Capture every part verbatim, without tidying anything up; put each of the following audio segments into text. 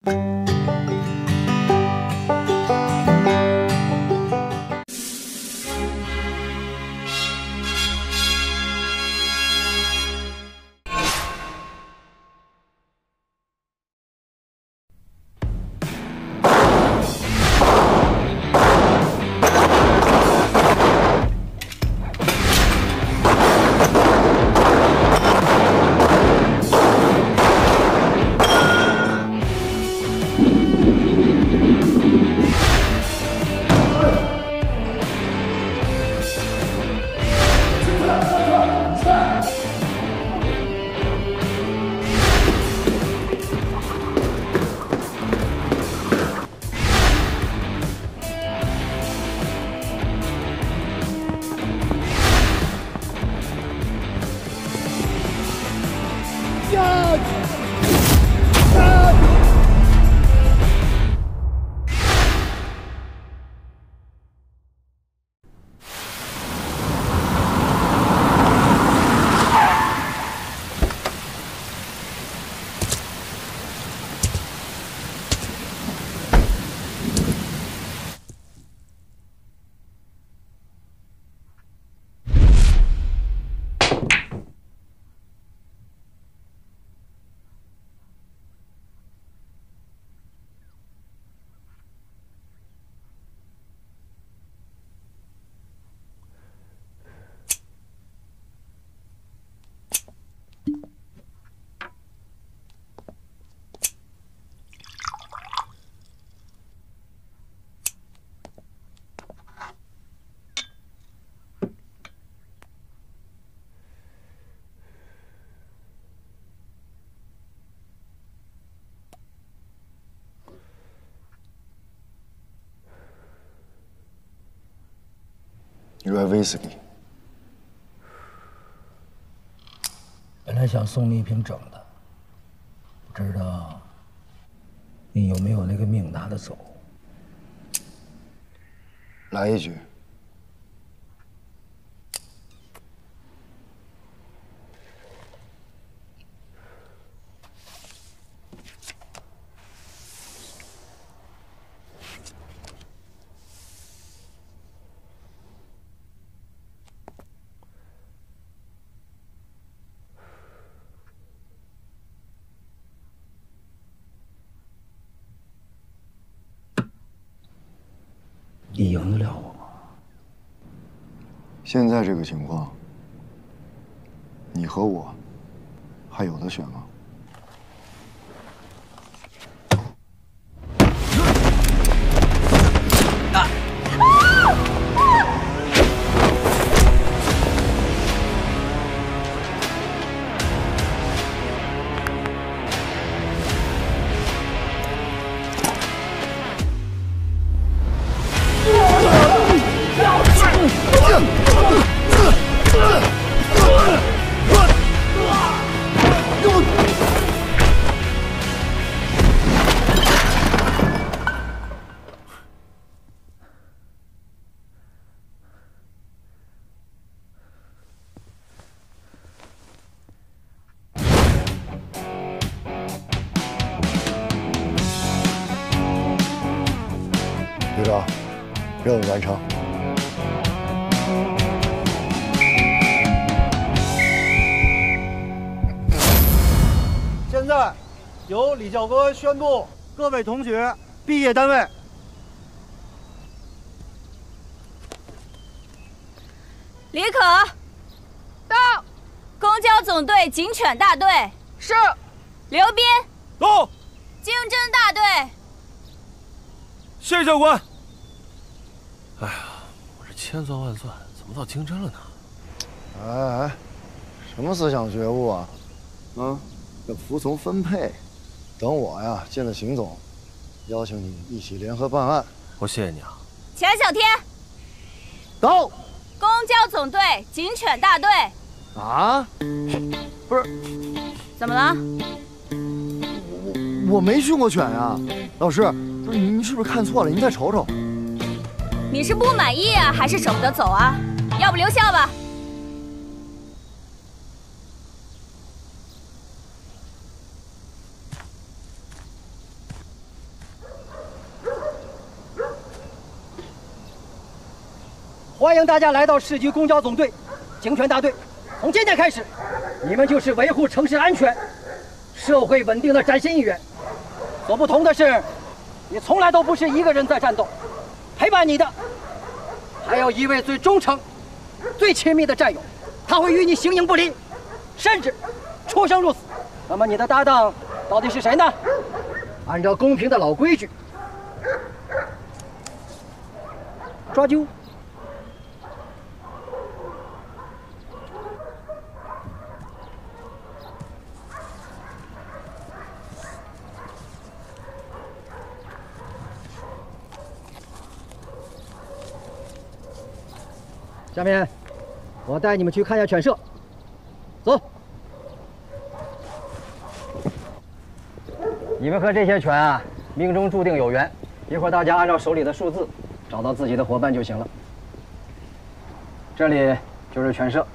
一罐威士忌。 本来想送你一瓶整的，不知道你有没有那个命拿得走？ 来一局。 你赢得了我吗？ 现在这个情况，你和我还有得选吗？ 啊！ 队长，任务完成。 现在，由李教官宣布各位同学毕业单位。 李可，到。公交总队警犬大队是。刘斌， 到。 经侦大队。 谢谢教官。哎呀，我这千算万算，怎么到经侦了呢？ 哎哎，什么思想觉悟啊？啊，要服从分配。等我呀见了邢总，邀请你一起联合办案。 我谢谢你啊。 钱小天， 到。 公交总队警犬大队。 啊？不是？ 怎么了？ 我我没训过犬呀，老师，不是您您是不是看错了？您再瞅瞅。 你是不满意啊，还是舍不得走啊？要不留校吧。 欢迎大家来到市局公交总队警犬大队。从今天开始，你们就是维护城市安全、社会稳定的崭新一员。所不同的是，你从来都不是一个人在战斗，陪伴你的还有一位最忠诚、最亲密的战友，他会与你形影不离，甚至出生入死。那么你的搭档到底是谁呢？按照公平的老规矩，抓阄。下面，我带你们去看一下犬舍。走。你们和这些犬啊，命中注定有缘。一会儿大家按照手里的数字，找到自己的伙伴就行了。这里就是犬舍。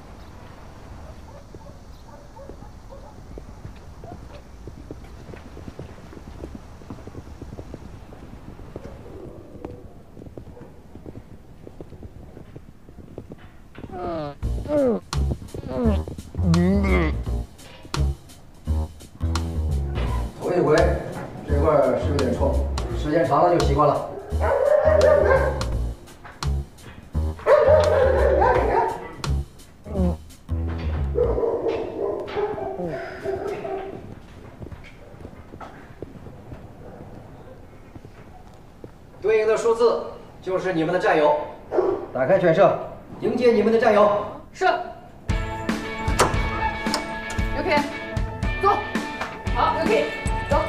头一回，这块儿是有点臭，时间长了就习惯了。对应的数字就是你们的战友。打开犬舍，迎接你们的战友。 是。刘 K， 走。好，刘 K， 走。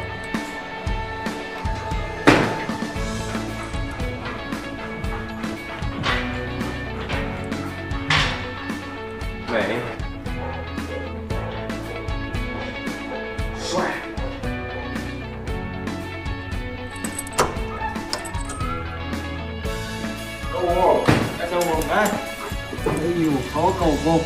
美。 帅。 小五，来小五，来。 哎呦，好狗狗！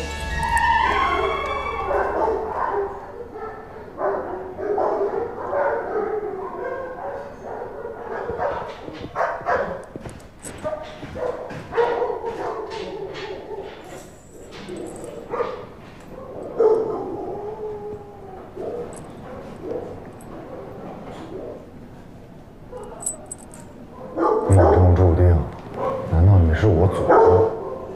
命中注定，难道你是我祖宗？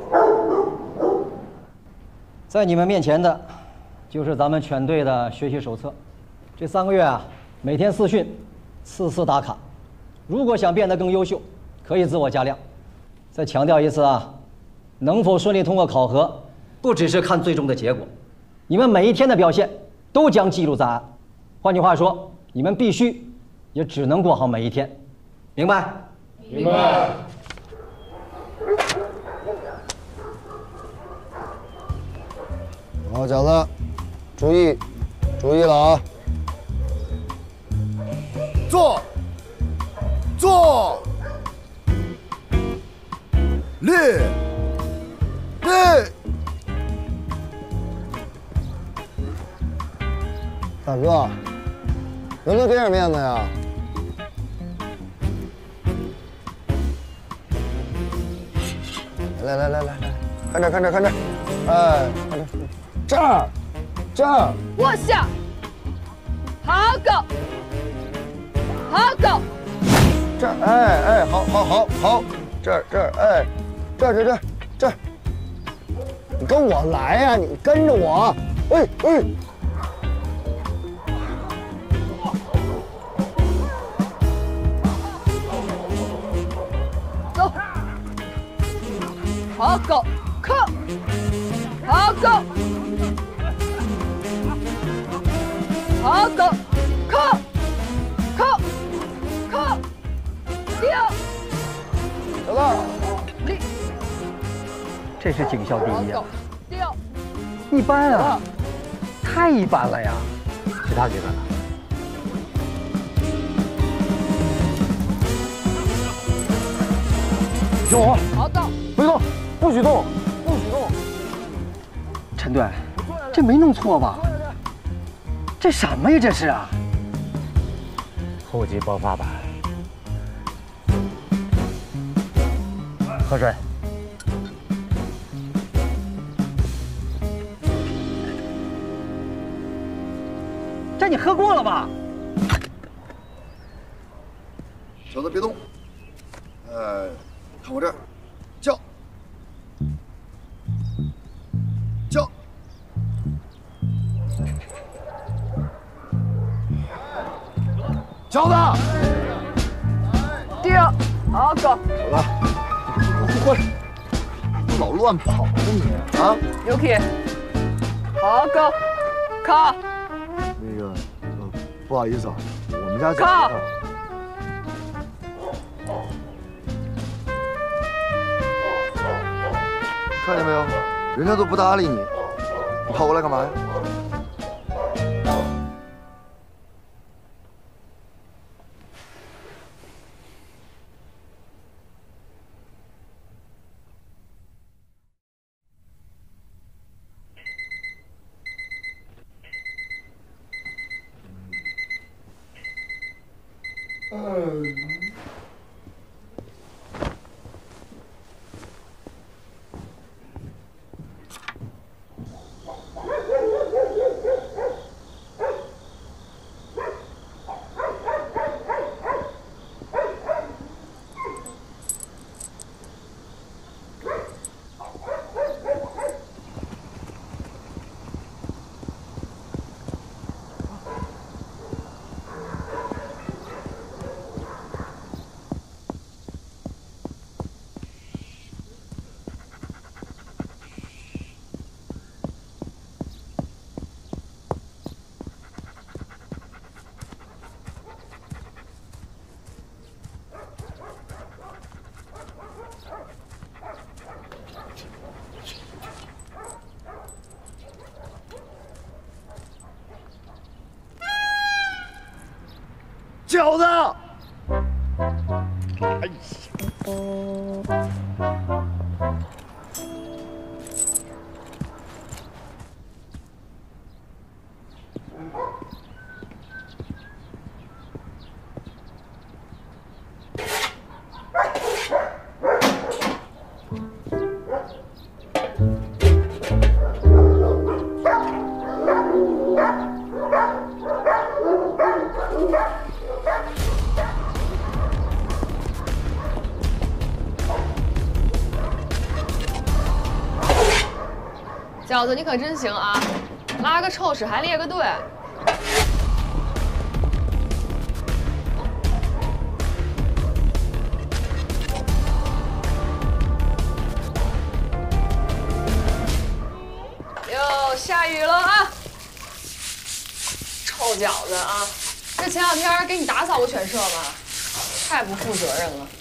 在你们面前的，就是咱们犬队的学习手册。这三个月啊，每天私训，次次打卡。如果想变得更优秀，可以自我加量。再强调一次啊，能否顺利通过考核，不只是看最终的结果，你们每一天的表现都将记录在案。换句话说，你们必须，也只能过好每一天。明白？ 明白。 好，小子，注意，注意了啊！坐，坐，立，立。大哥，能不能给点面子呀？来来来来来，看这看这看这，哎，看这。这儿，这儿， 卧下，好狗，好狗。 这儿，哎哎，好，好，好，好，这儿，这儿，哎，这儿，这儿，这儿，这儿，你跟我来呀、啊，你跟着我，哎哎。 走，好狗，靠，好狗。好狗，靠，靠，靠，掉， 小子， 立， 这是警校第一啊！ 掉， 一般啊，太一般了呀！ 其他几个呢？ 听我， 好狗， 别动，不许动，不许动。 陈队，这没弄错吧？这什么呀？这是啊！ 后级爆发版。喝水。 你喝过了吧？ 小子别动，呃，看我这儿，叫，叫。小子， 定，好走。 小子，过来，老乱跑呢你啊！ 刘 K， 好go，靠。 那个，呃，不好意思啊，我们家靠。 看见没有，人家都不搭理你，你跑过来干嘛呀？饺子！哎呀！ 饺子，你可真行啊！拉个臭屎还列个队。哟，下雨了啊！臭饺子啊！这前两天给你打扫过犬舍吗？太不负责任了。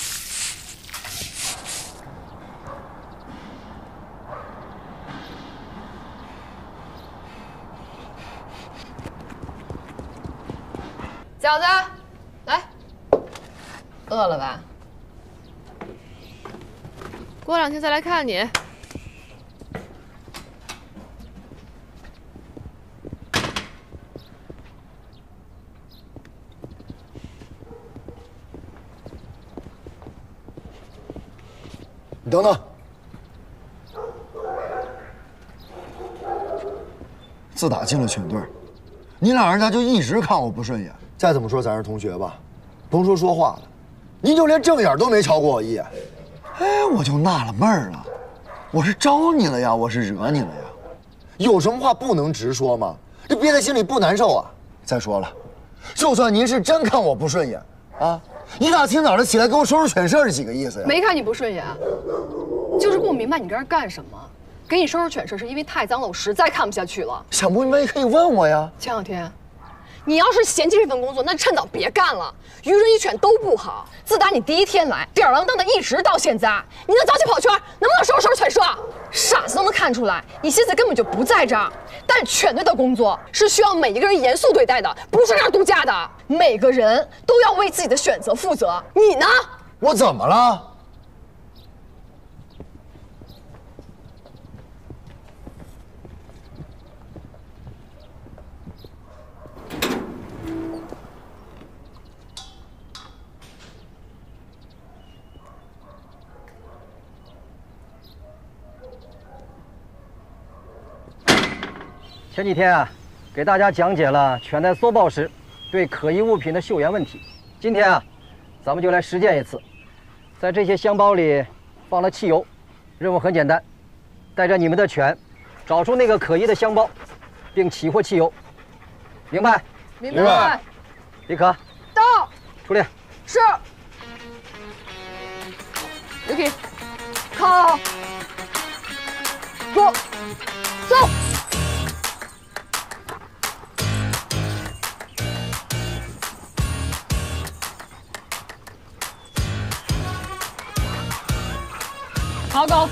饺子，来，饿了吧？过两天再来看你。 你等等，自打进了犬队，你老人家就一直看我不顺眼。再怎么说咱是同学吧，甭说说话了，您就连正眼都没瞧过我一眼。哎，我就纳了闷儿了，我是招你了呀，我是惹你了呀？有什么话不能直说吗？这憋在心里不难受啊？再说了，就算您是真看我不顺眼啊，一大清早的起来给我收拾犬舍是几个意思呀？ 没看你不顺眼，就是不明白你搁这干什么。给你收拾犬舍是因为太脏了，我实在看不下去了。 想不明白也可以问我呀。 前两天。你要是嫌弃这份工作，那就趁早别干了。于人于犬都不好。自打你第一天来，吊儿郎当的一直到现在，你那早起跑圈能不能收拾收拾犬舍？傻子都能看出来，你心思根本就不在这儿。但犬队的工作是需要每一个人严肃对待的，不是这样度假的。每个人都要为自己的选择负责。你呢？ 我怎么了？ 前几天啊， 给大家讲解了犬在搜爆时对可疑物品的嗅源问题。今天啊，咱们就来实践一次。在这些香包里放了汽油，任务很简单，带着你们的犬，找出那个可疑的香包，并起获汽油。明白？ 明白。 李可， 到。 出列。 是。刘体，靠。坐。走。好狗。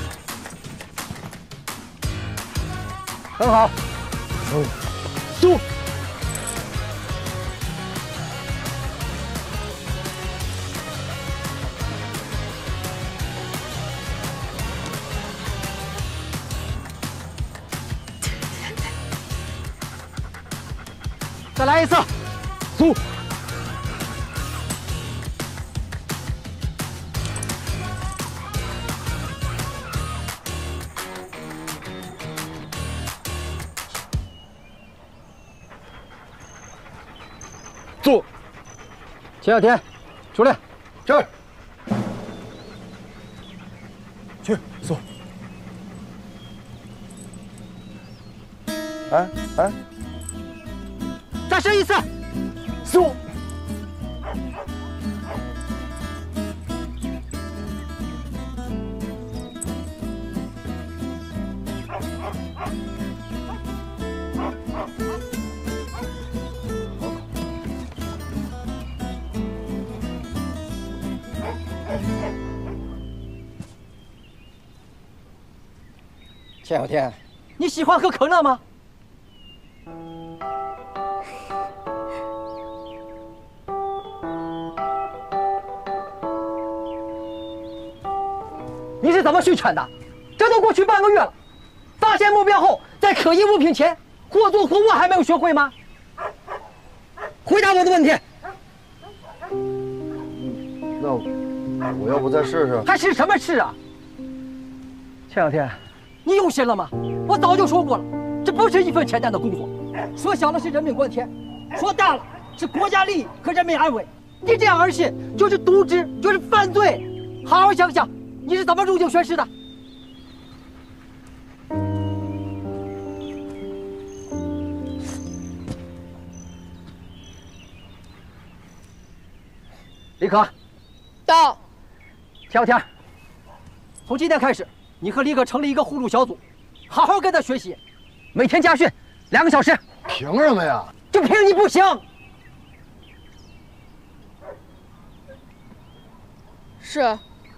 很好。 嗯。 走。再来一次。走。坐。钱小天，出列。 这。去坐。哎哎。 再试一次。 坐。 钱小天，你喜欢喝可乐吗？你是怎么训犬的？这都过去半个月了，发现目标后，在可疑物品前或做或问还没有学会吗？回答我的问题。 那我要不再试试？ 还试什么试啊？钱小天，你用心了吗？我早就说过了，这不是一份简单的工作，说小了是人命关天，说大了是国家利益和人民安危。你这样儿戏就是渎职，就是犯罪。好好想想，你是怎么入境宣誓的？李可， 到。 钱小天，从今天开始，你和李可成立一个互助小组，好好跟他学习，每天家训两个小时。 凭什么呀？ 就凭你不行。 是。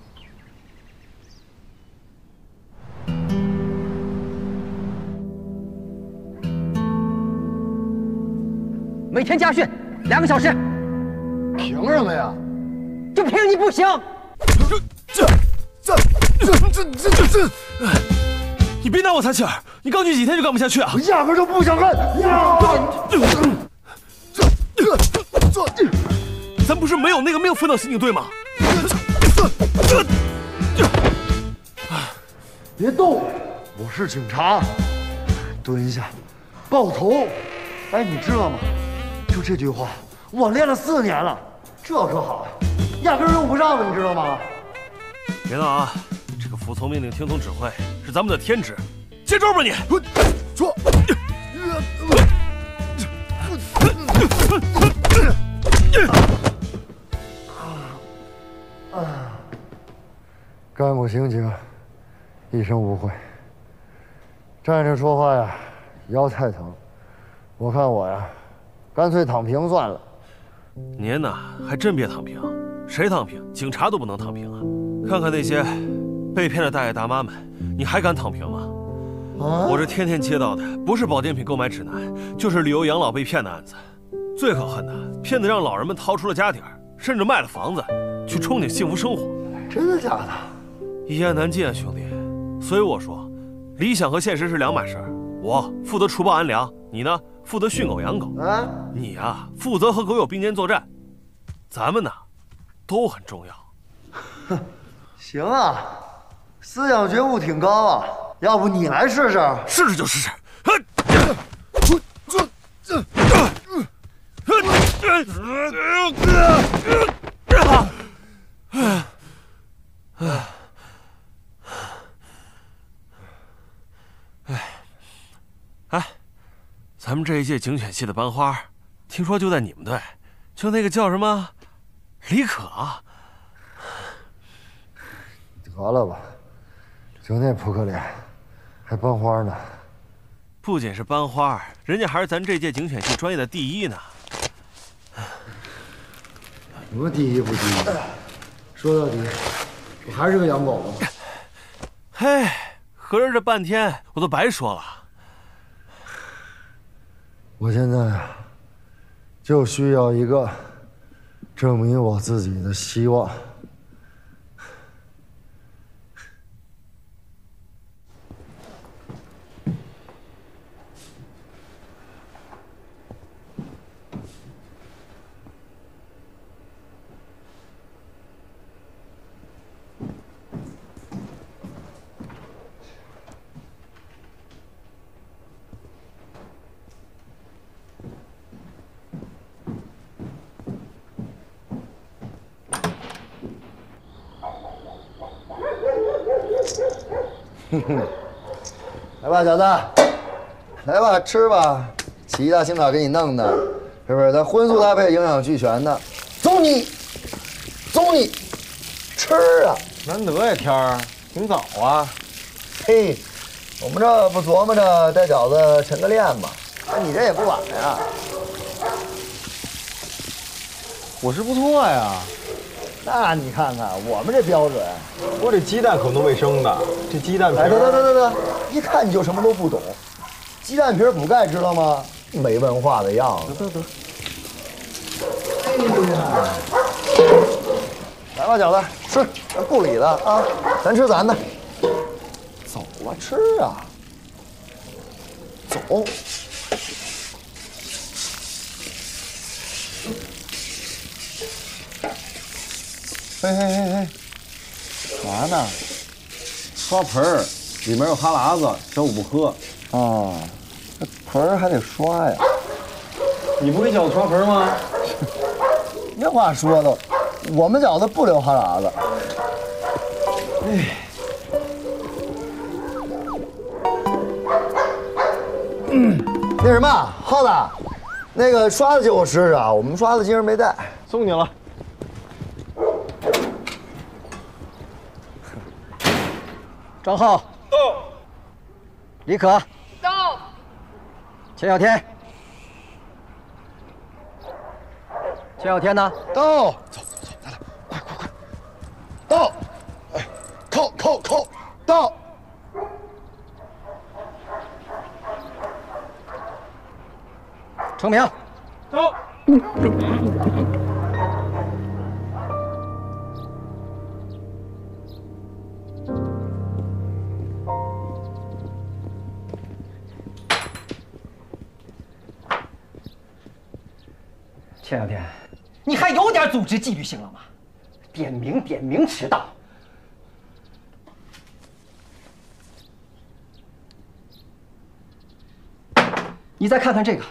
每天家训两个小时。 凭什么呀？ 就凭你不行。 这这这这这这这！你别拿我撒气儿！你刚去几天就干不下去啊？ 我压根就不想干！这这这， 咱不是没有那个命分到刑警队吗？ 别动！我是警察。蹲下，抱头。哎，你知道吗？就这句话，我练了四年了，这可好，压根用不上了，你知道吗？ 别闹啊！这个服从命令、听从指挥是咱们的天职。接招吧你！ 说。干过刑警，一生无悔。站着说话呀，腰太疼。我看我呀，干脆躺平算了。 您呐，还真别躺平。谁躺平？警察都不能躺平啊！看看那些被骗的大爷大妈们，你还敢躺平吗？啊、我这天天接到的不是保健品购买指南，就是旅游养老被骗的案子。最可恨的，骗子让老人们掏出了家底儿，甚至卖了房子，去憧憬幸福生活。 真的假的？ 一言难尽啊，兄弟。所以我说，理想和现实是两码事。我负责除暴安良，你呢负责训狗养狗。啊，你啊负责和狗友并肩作战。咱们呢，都很重要。 哼，行啊，思想觉悟挺高啊。要不你来试试？ 试试就试试。 哎，咱们这一届警犬系的班花，听说就在你们队，就那个叫什么李可。 得了吧，就那扑克脸，还班花呢。 不仅是班花，人家还是咱这届警犬系专业的第一呢。 什么第一不第一？说到底，我还是个养狗的。 嘿，合着这半天我都白说了。 我现在啊，就需要一个证明我自己的希望。哼哼，来吧，小子，来吧，吃吧，起一大清早给你弄的，是不是？咱荤素搭配，营养俱全的。走你，走你，吃啊！ 难得呀，天儿挺早啊。 嘿，我们这不琢磨着带饺子晨个练吗？那你这也不晚呀。 伙食不错呀。 那你看看我们这标准， 我这鸡蛋可都卫生的，这鸡蛋皮。 哎，得得得得得，一看你就什么都不懂。鸡蛋皮补钙知道吗？没文化的样子。得得得。哎呀，来吧，饺子，吃，咱不理他啊，咱吃咱的。走啊，吃啊，走。 嘿嘿嘿嘿，嘛呢？刷盆儿，里面有哈喇子，小五不喝。 啊，这盆儿还得刷呀。 你不给饺子刷盆吗？ 那话说的，我们饺子不留哈喇子。哎，嗯，那什么，耗子，那个刷子借我试试啊，我们刷子今儿没带。 送你了。 张浩到，李可到， 钱小天，钱小天呢？ 到，走走走，来来，快快快，到，哎，扣扣扣，到。 程明到。 钱小天，你还有点组织纪律性了吗？点名点名迟到。你再看看这个，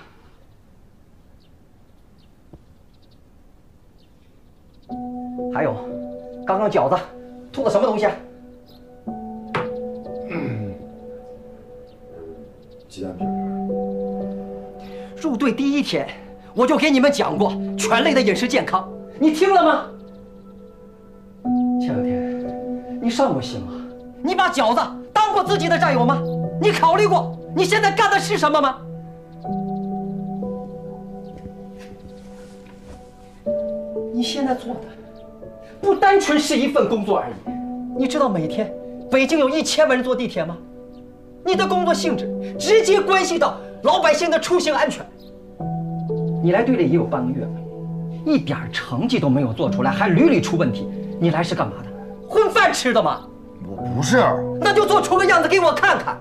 还有，刚刚饺子吐的什么东西啊？ 嗯，鸡蛋皮。 入队第一天，我就给你们讲过犬类的饮食健康，你听了吗？钱小天，你上过心吗？你把饺子当过自己的战友吗？你考虑过你现在干的是什么吗？你现在做的不单纯是一份工作而已。你知道每天北京有一千万人坐地铁吗？你的工作性质直接关系到老百姓的出行安全。你来队里也有半个月了，一点成绩都没有做出来，还屡屡出问题。你来是干嘛的？混饭吃的吗？ 我不是。 那就做出个样子给我看看。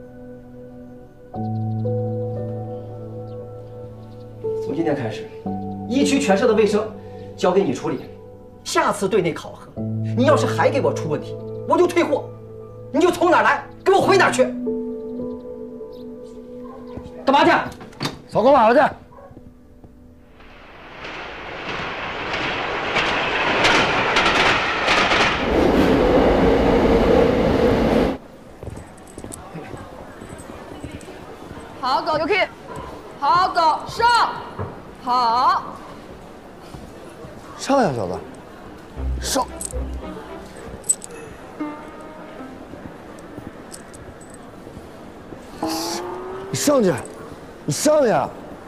从今天开始，一区全社的卫生交给你处理。下次队内考核，你要是还给我出问题，我就退货。你就从哪儿来，给我回哪儿去。干嘛去？ 扫狗粑粑去。 狗 Yuki， 好狗上，好， 上呀，小子，上！你上去，你上呀！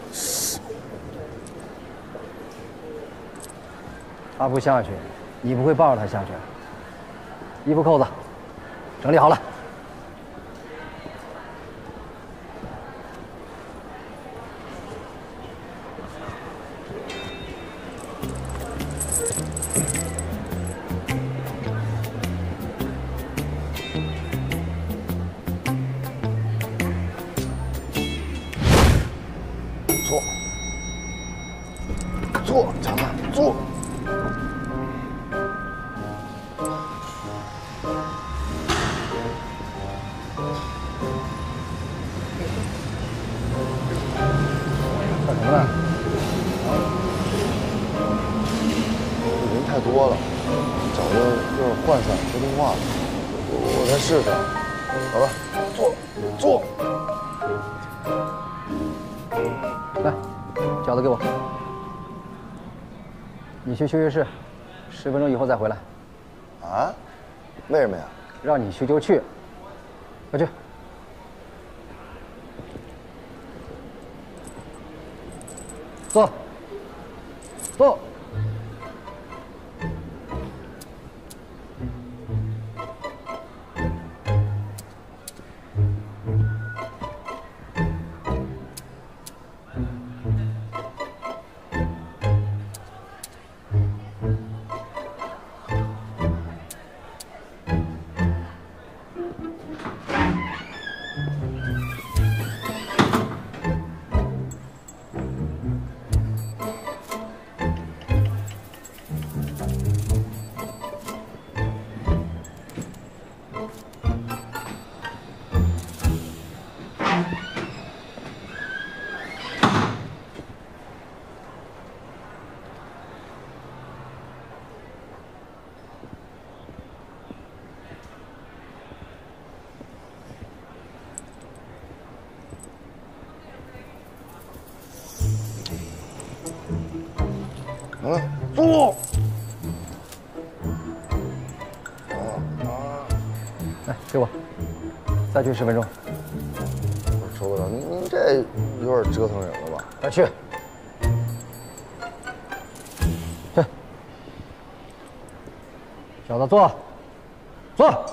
他不下去，你不会抱着他下去。衣服扣子整理好了。 坐，强子，坐。 干什么呢？ 人太多了，找的有点涣散，说动话了。我我再试试。好了，坐，坐。 来，饺子给我。 你去休息室，十分钟以后再回来。 啊？为什么呀？ 让你去就去，快去。坐。坐。 好了，坐。 来，给我，再去十分钟。 不是周队长，您您这有点折腾人了吧？ 快去。去。小子坐，坐。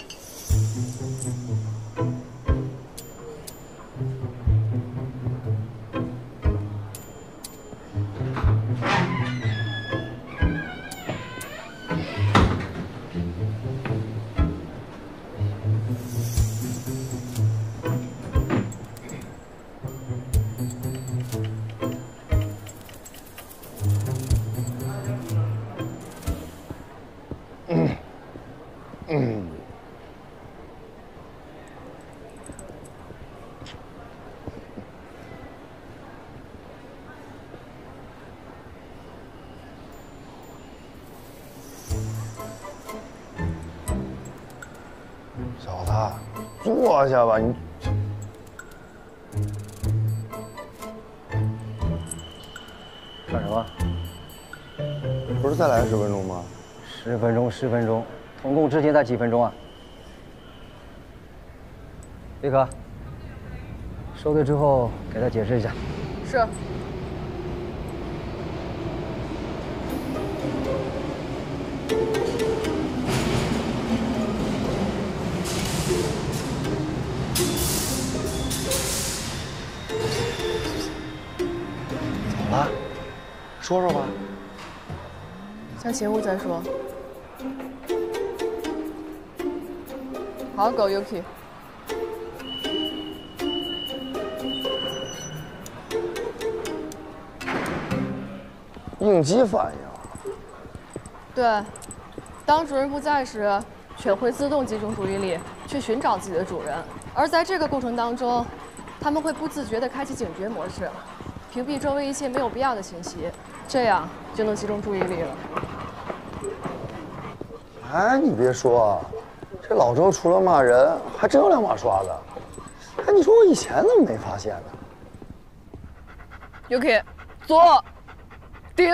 小子，坐下吧，你。 干什么？ 不是再来十分钟吗？ 十分钟，十分钟，总共之前才几分钟啊？李可，收队之后给他解释一下。 是。 怎么了？说说吧。 先勤务再说。好狗 Yuki。 应激反应。 对，当主人不在时，犬会自动集中注意力去寻找自己的主人，而在这个过程当中，它们会不自觉地开启警觉模式。 屏蔽周围一切没有必要的信息，这样就能集中注意力了。 哎，你别说，这老周除了骂人，还真有两把刷子。哎，你说我以前怎么没发现呢？ Yuki， 左，定。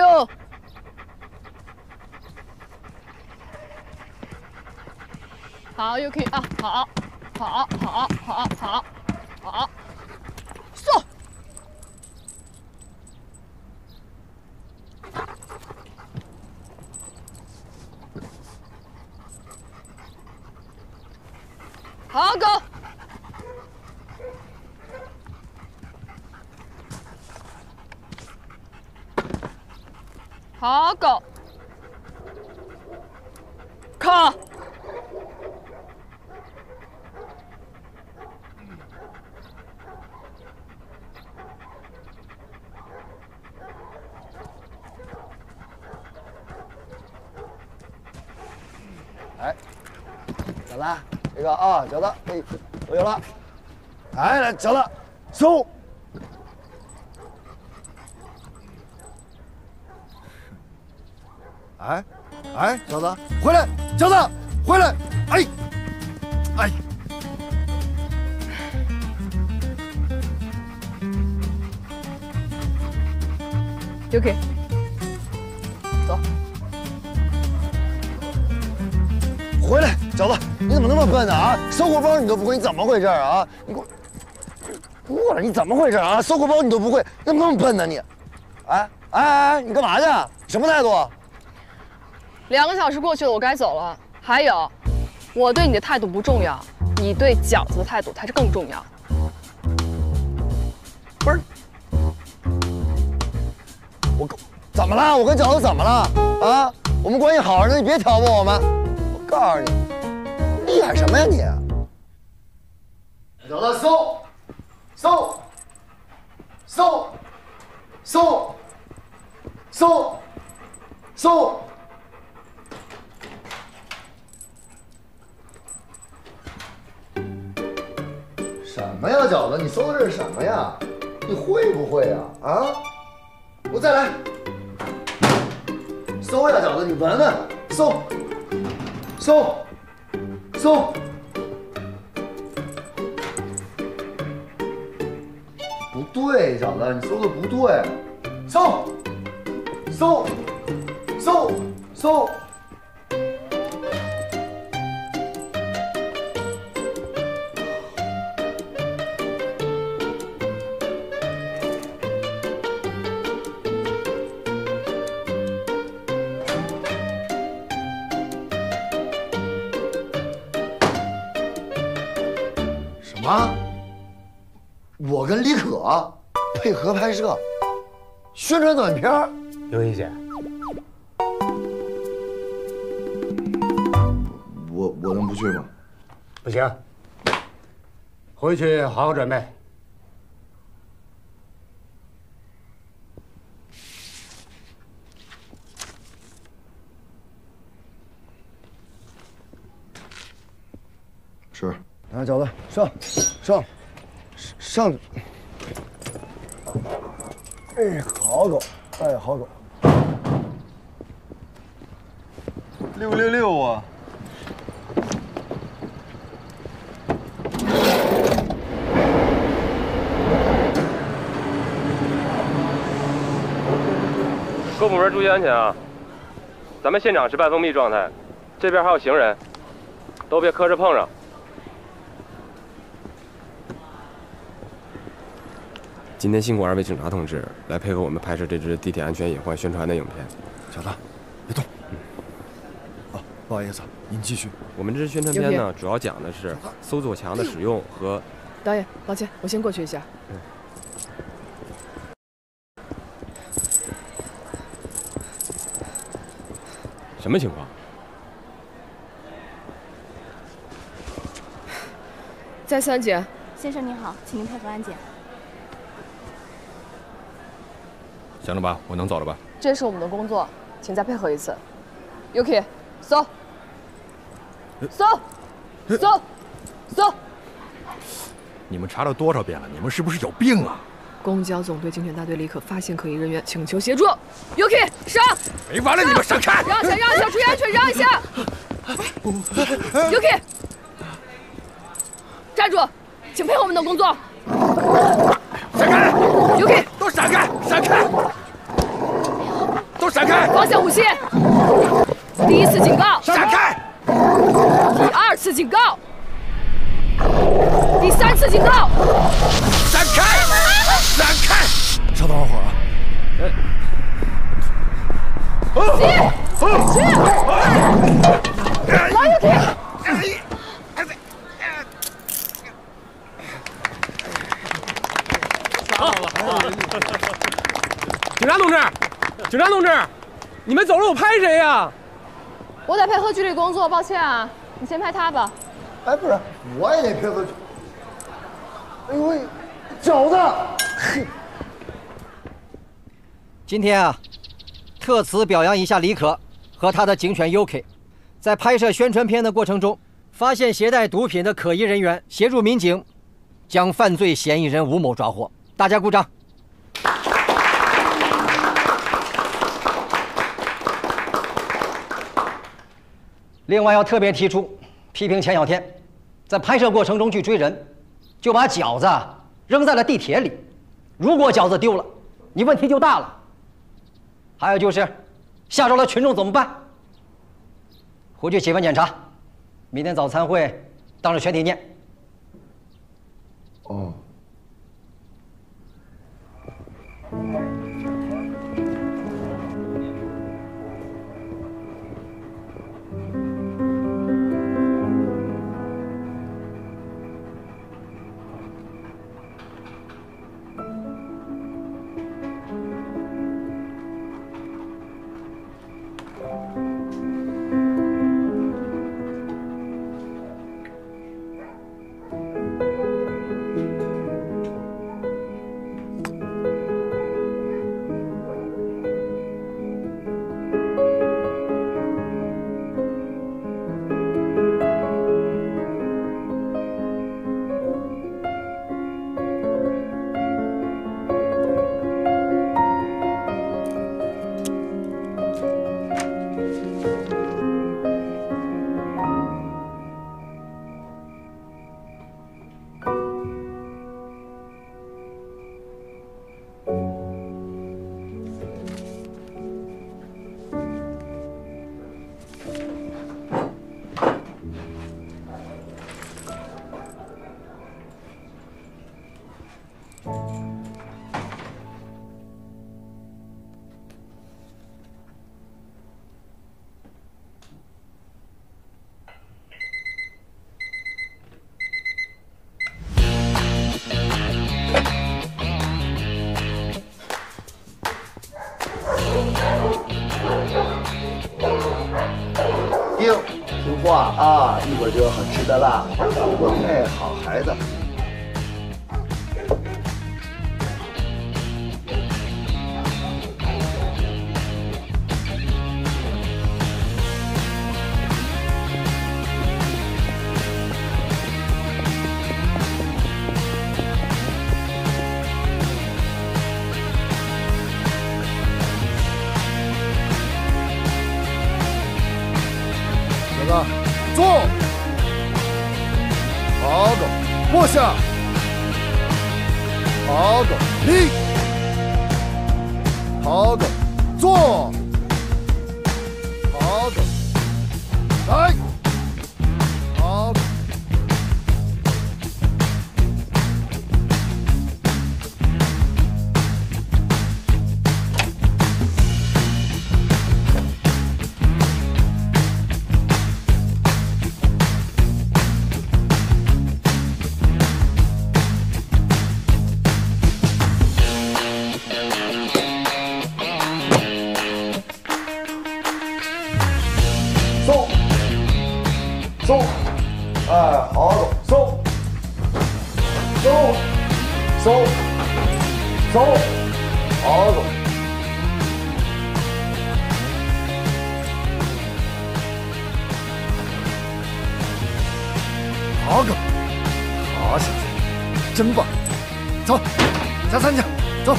好 ，Yuki 啊，好，好，好，好，好，好，速。好，go。好，go。靠。 哎，小子，这个啊，小子，哎，我有了。哎，来，小子，收。哎，哎，小子，回来，小子，回来，哎，哎。 Yuki， 走。 回来，小子，你怎么那么笨呢？啊，收货包你都不会，你怎么回事啊？你给我过来，你怎么回事啊？收货包你都不会，怎么那么笨呢你？哎哎哎，你干嘛去？什么态度？ 两个小时过去了，我该走了。还有，我对你的态度不重要，你对饺子的态度才是更重要。 不是，我怎么了？我跟饺子怎么了？啊，我们关系好着呢，你别挑拨我们。我告诉你，厉害什么呀你？饺子，搜，搜，搜，搜，搜，搜。什么呀，饺子？你搜的这是什么呀？你会不会呀？啊！我再来。搜呀，饺子，你闻闻，搜，搜，搜。不对，饺子，你搜的不对。搜，搜，搜，搜。什么？我跟李可配合拍摄宣传短片？ 刘一姐， 我我能不去吗？ 不行，回去好好准备。 是。来，饺子，上，上，上去。哎，好狗，哎，好狗。 六六六啊！ 各部门注意安全啊！咱们现场是半封闭状态，这边还有行人，都别磕着碰上。 今天辛苦二位警察同志来配合我们拍摄这支地铁安全隐患宣传的影片。 小子，别动。啊，不好意思，您继续。 我们这支宣传片呢，主要讲的是搜索墙的使用和。 导演，抱歉，我先过去一下。 嗯。什么情况？ 再次安检。 先生您好，请您配合安检。 行了吧，我能走了吧？ 这是我们的工作，请再配合一次。Yuki， 搜，搜，搜，搜。 你们查了多少遍了？你们是不是有病啊？ 公交总队警犬大队李可发现可疑人员，请求协助。Yuki， 上！ 没完了，你们闪开！ 让一下，让一下，注意安全，让一下。Yuki， 站住，请配合我们的工作。 闪开 ！Yuki， 都闪开！闪闪开！都闪开！ 放下武器！第一次警告， 闪开！ 第二次警告，第三次警告， 闪开！闪开！ 稍等会儿啊！ 起！起！老友铁！ 好，警察同志，警察同志，你们走了，我拍谁呀？ 我得配合局里工作，抱歉啊，你先拍他吧。 哎，不是，我也得配合。哎呦喂，饺子！嘿， 今天啊，特此表扬一下李可和他的警犬 U K， 在拍摄宣传片的过程中，发现携带毒品的可疑人员，协助民警将犯罪嫌疑人吴某抓获。大家鼓掌。另外要特别提出，批评钱小天在拍摄过程中去追人，就把饺子扔在了地铁里。如果饺子丢了，你问题就大了。还有就是吓着了群众怎么办？回去写份检查，明天早餐会当着全体念。 哦。听，听话啊！一会儿就有好吃的啦。哎，好孩子。坐，好的，坐下，好的，立，好的，坐，好的，来，好的。松，哎，好的，松，松，松，松，好的。好个，好小子，真棒！走，加餐去，走。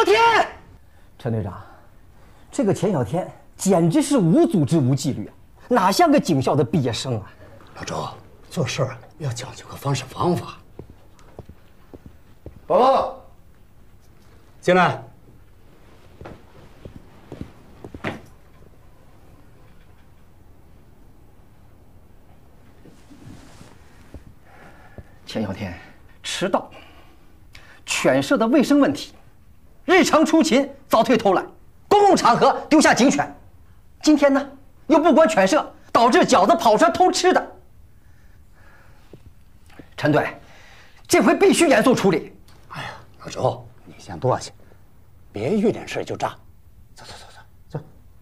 天，陈队长，这个钱小天简直是无组织无纪律啊，哪像个警校的毕业生啊！ 老周，做事儿要讲究个方式方法。 宝宝， 进来。 钱小天迟到，犬舍的卫生问题，日常出勤早退偷懒，公共场合丢下警犬，今天呢又不管犬舍，导致饺子跑出来偷吃的。陈队，这回必须严肃处理。 哎呀，老周，你先坐下，别遇点事就炸。走走走走走。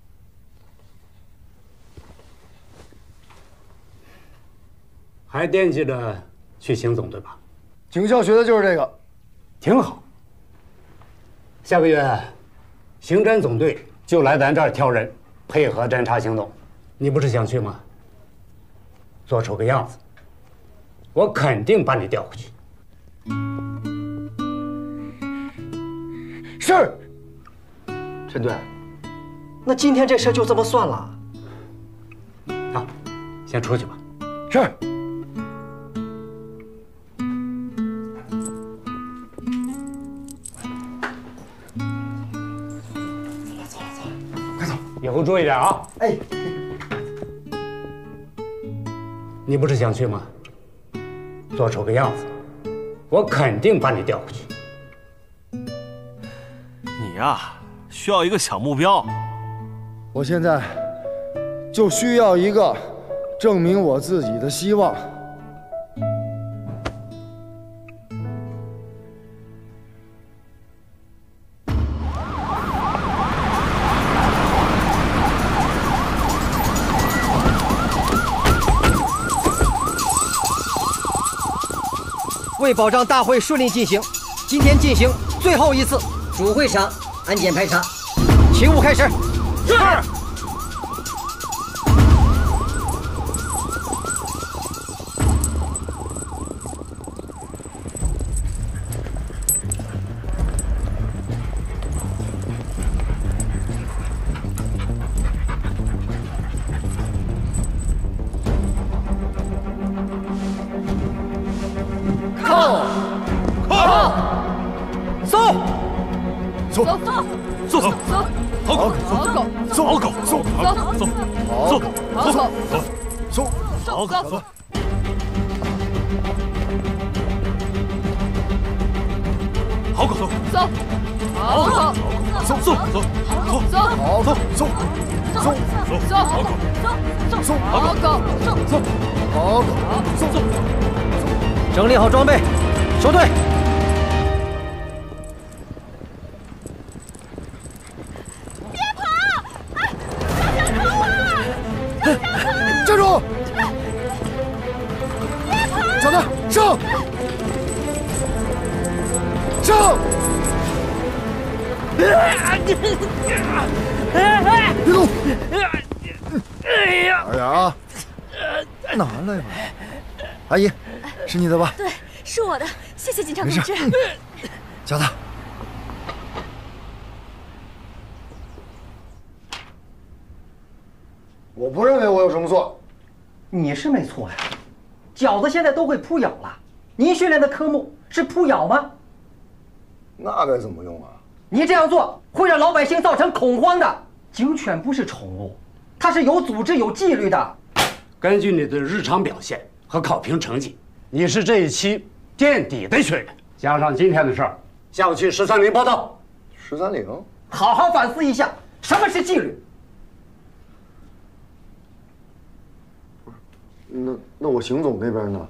还惦记着去刑总队吧？ 警校学的就是这个， 挺好。下个月，刑侦总队就来咱这儿挑人，配合侦查行动。你不是想去吗？做出个样子，我肯定把你调回去。 是。陈队，那今天这事就这么算了？ 好，先出去吧。 是。 以后注意点啊！ 哎， 你不是想去吗？做出个样子，我肯定把你调回去。 你呀，需要一个小目标。 我现在就需要一个证明我自己的希望。 为保障大会顺利进行，今天进行最后一次主会场安检排查，勤务开始。 是。 走走走走走，好狗好狗， 走好狗走好狗走，走好狗走走好狗走。好狗走走，好狗走走走走走好走走走走走好狗走走好狗走走好狗走走， 整理好装备，收队。 站住！小子，上！上！别动！哎呀！哎呀！拿来吧，阿姨，是你的吧？ 对，是我的，谢谢警察同志。 小子，我不认为我有什么错。 你是没错呀，饺子现在都会扑咬了。您训练的科目是扑咬吗？ 那该怎么用啊？ 你这样做会让老百姓造成恐慌的。警犬不是宠物，它是有组织、有纪律的。 根据你的日常表现和考评成绩，你是这一期垫底的学员。加上今天的事儿，下午去十三陵报道。 十三陵， 好好反思一下，什么是纪律？ 那那我邢总那边呢？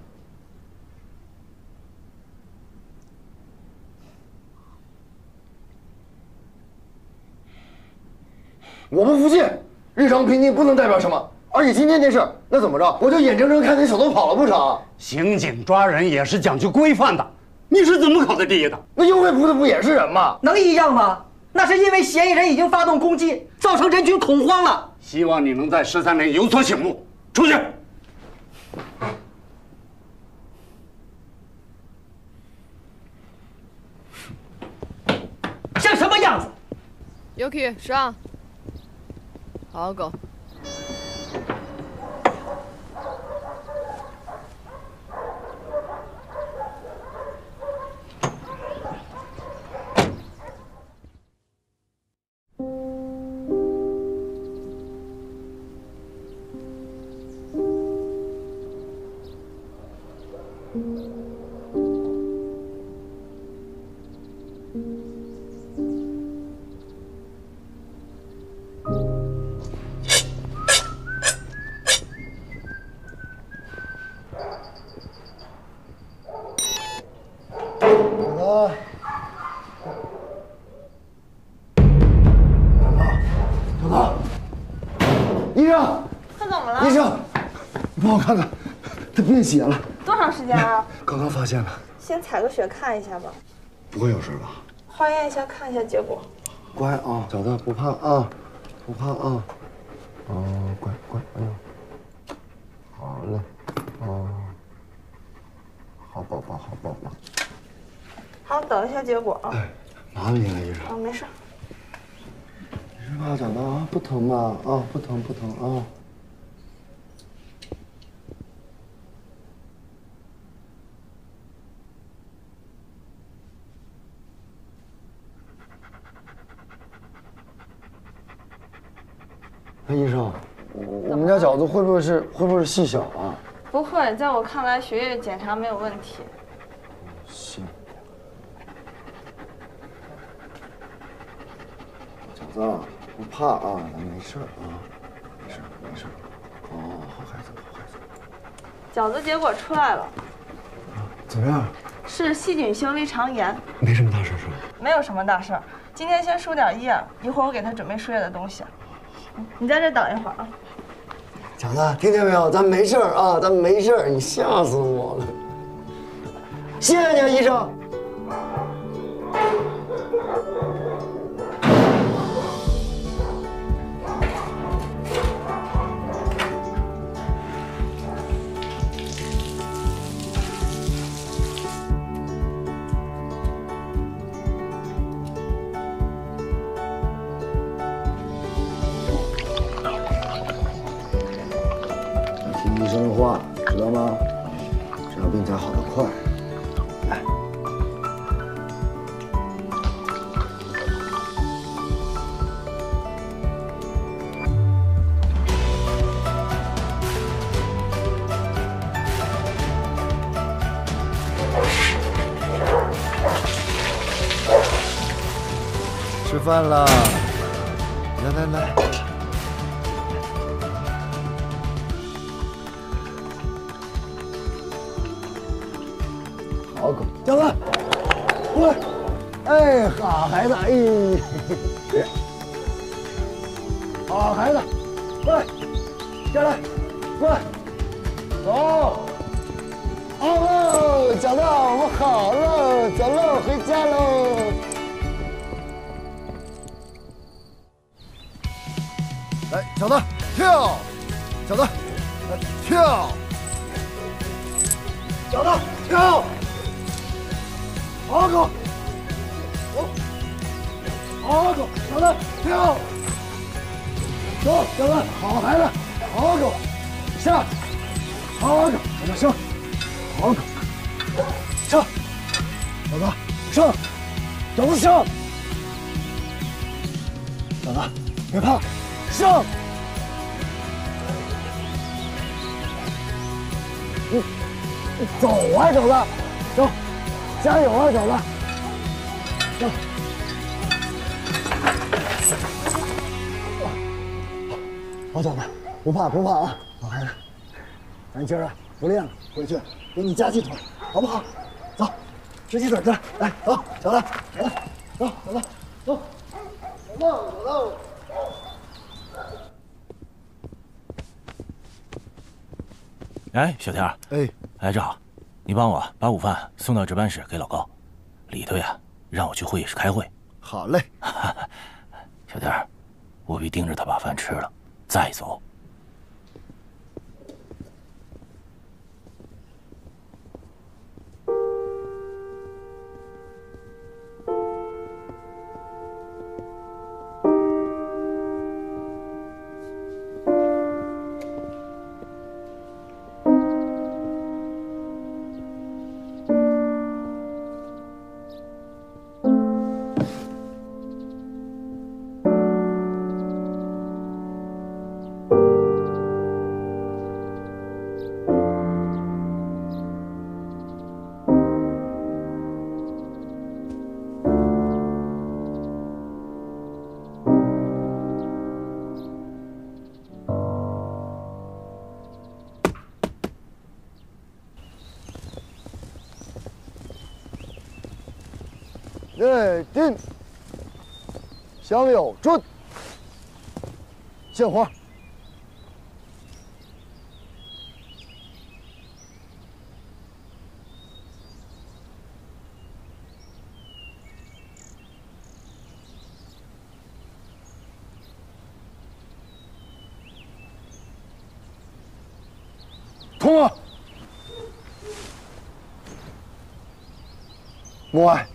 我不服气，日常评定不能代表什么，而且今天这事，那怎么着，我就眼睁睁看那小偷跑了不成？ 刑警抓人也是讲究规范的，你是怎么考的第一的？ 那优惠扑的不也是人吗？ 能一样吗？那是因为嫌疑人已经发动攻击，造成人群恐慌了。 希望你能在十三陵有所醒悟。出去。 像什么么样子。 Yuki 上，好狗。 医生，你帮我看看，他变血了。 多长时间了？ 刚刚发现的。 先采个血看一下吧。 不会有事吧？ 化验一下，看一下结果。 乖啊，小子，不怕啊，不怕啊。哦，乖乖，哎呦，好嘞，哦，好宝宝，好宝宝。 好，等一下结果啊。 哎，麻烦你了，医生。 啊，没事。 没事吧，小子啊？不疼吧？啊，不疼，不疼啊。哎，医生，我们家饺子会不会是会不会是细小啊？ 不会，在我看来，血液检查没有问题。 行。饺子，不怕啊，咱没事啊，没事没事。哦，好孩子，好孩子。 饺子结果出来了。 怎么样？ 是细菌性胃肠炎。 没什么大事是吧？ 没有什么大事儿，今天先输点液，一会儿我给他准备输液的东西。你在这等一会儿啊。 饺子，听见没有？咱没事儿啊，咱没事儿。你吓死我了！谢谢你啊，医生。医生的话，知道吗？这样病才好得快。来，吃饭了，来来来。好狗，饺子，过来！哎，好孩子，哎，好孩子，过来，下来，过来，走。哦，饺子，我们好了，走喽，回家喽。来，饺子跳，饺子，来跳，饺子跳。好狗，走，好狗，小子跳，走，小子，好孩子，好狗，下，好狗，小子上，好狗，上，小子上，小子上，小子别怕，上，你你走啊，小子，走。加油啊，小子！走，好小子，不怕不怕啊，好孩子，咱今儿啊不练了，回去给你加鸡腿，好不好？走，吃鸡腿去，来，走，小子，小子，走，小子，走，走喽，走喽。 哎，小天， 哎， 哎，正好。你帮我把午饭送到值班室给老高，里头呀让我去会议室开会。 好嘞， 小天，务必盯着他把饭吃了再走。 内定。向右准。献花。通啊！默哀。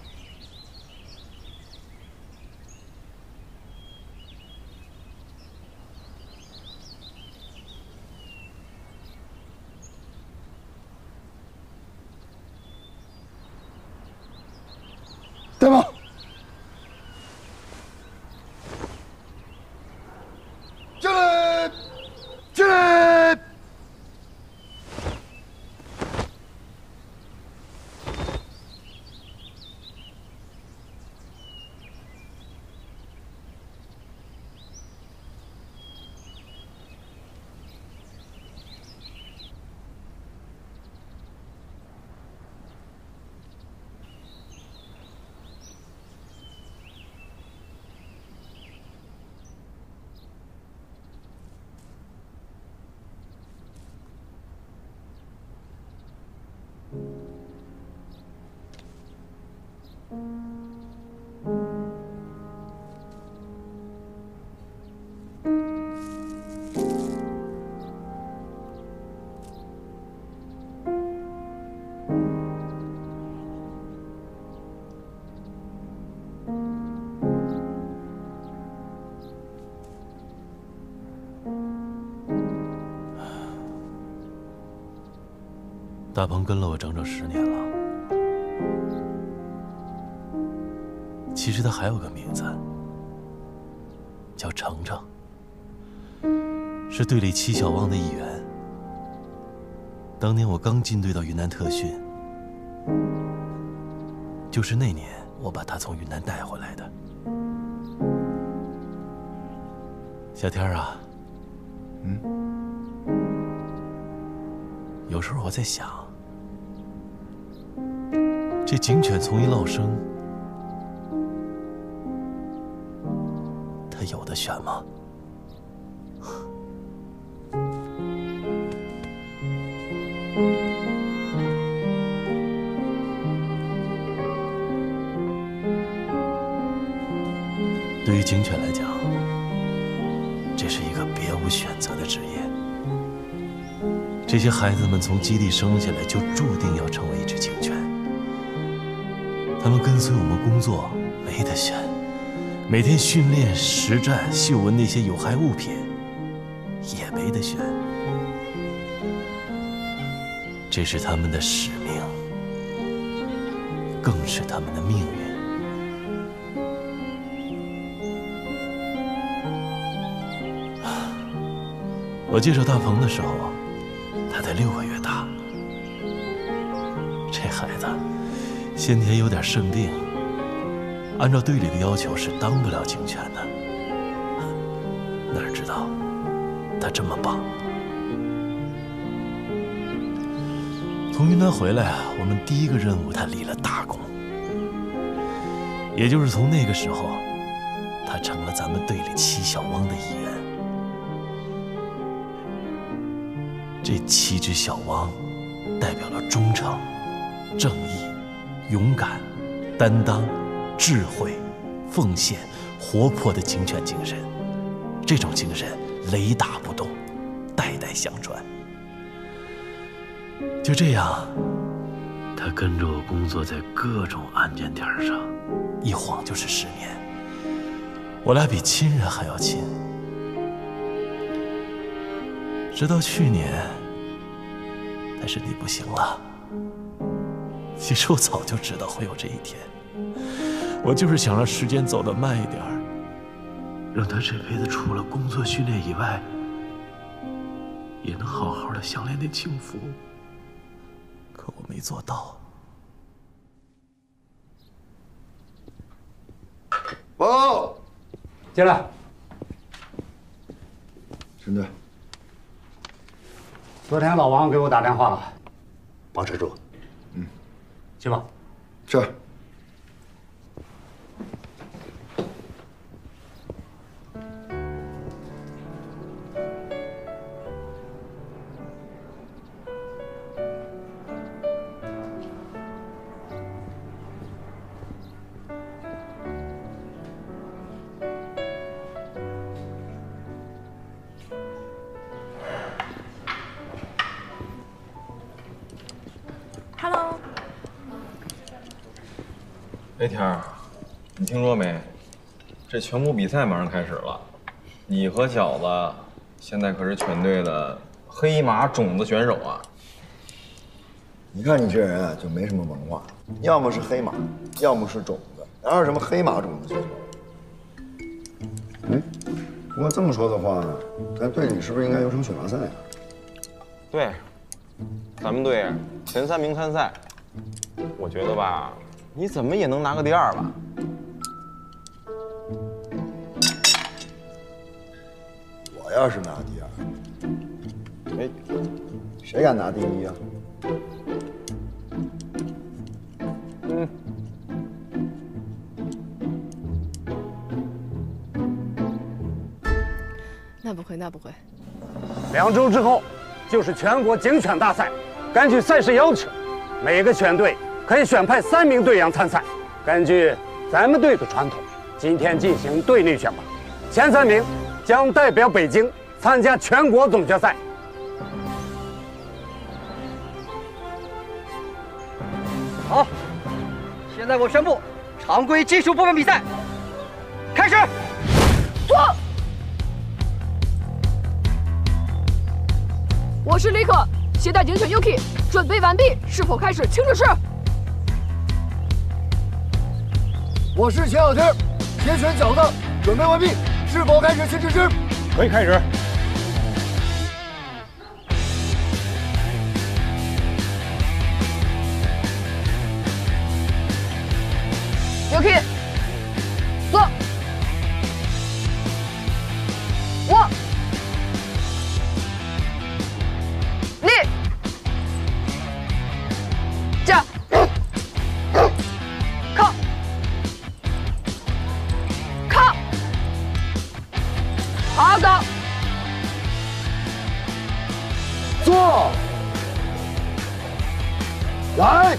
对吗？进来，进来。 大鹏跟了我整整十年了。其实他还有个名字，叫程程，是队里七小汪的一员。当年我刚进队到云南特训，就是那年我把他从云南带回来的。小天啊， 嗯， 有时候我在想，这警犬从一落生，他有的选吗？对于警犬来讲，这是一个别无选择的职业。这些孩子们从基地生下来就注定要成为一只警犬，他们跟随我们工作没得选，每天训练、实战、嗅闻那些有害物品也没得选，这是他们的使命，更是他们的命运。我介绍大鹏的时候，他才六个月大。这孩子先天有点肾病，按照队里的要求是当不了警犬的。哪知道他这么棒！从云南回来啊，我们第一个任务他立了大功，也就是从那个时候，他成了咱们队里七小汪的一员。这七只小汪，代表了忠诚、正义、勇敢、担当、智慧、奉献、活泼的警犬精神。这种精神雷打不动，代代相传。就这样，他跟着我工作在各种案件点上，一晃就是十年。我俩比亲人还要亲。直到去年，他身体不行了。其实我早就知道会有这一天，我就是想让时间走得慢一点，让他这辈子除了工作训练以外，也能好好的享练点清福。可我没做到。 报告， 进来。 陈队。 昨天老王给我打电话了，保持住。 嗯， 去吧。 是。 哎，天儿，你听说没？这全国比赛马上开始了，你和小子现在可是全队的黑马种子选手啊！ 你看你这人啊，就没什么文化，要么是黑马，要么是种子，哪有什么黑马种子选手？嗯，不过这么说的话，咱队里是不是应该有场选拔赛啊？ 对，咱们队前三名参赛，我觉得吧，你怎么也能拿个第二吧？ 我要是拿第二，哎，谁敢拿第一啊？ 嗯。 那不会，那不会。 两周之后就是全国警犬大赛，根据赛事要求，每个犬队可以选派三名队员参赛。根据咱们队的传统，今天进行队内选拔，前三名将代表北京参加全国总决赛。 好，现在我宣布，常规技术部分比赛开始。 坐。我是李可，携带警犬 Yuki， 准备完毕，是否开始清指示？ 我是钱小天，铁拳饺子，准备完毕，是否开始清指示？ 可以开始。 Yuki， 坐，卧，立，架，靠，靠，好的， 坐，来。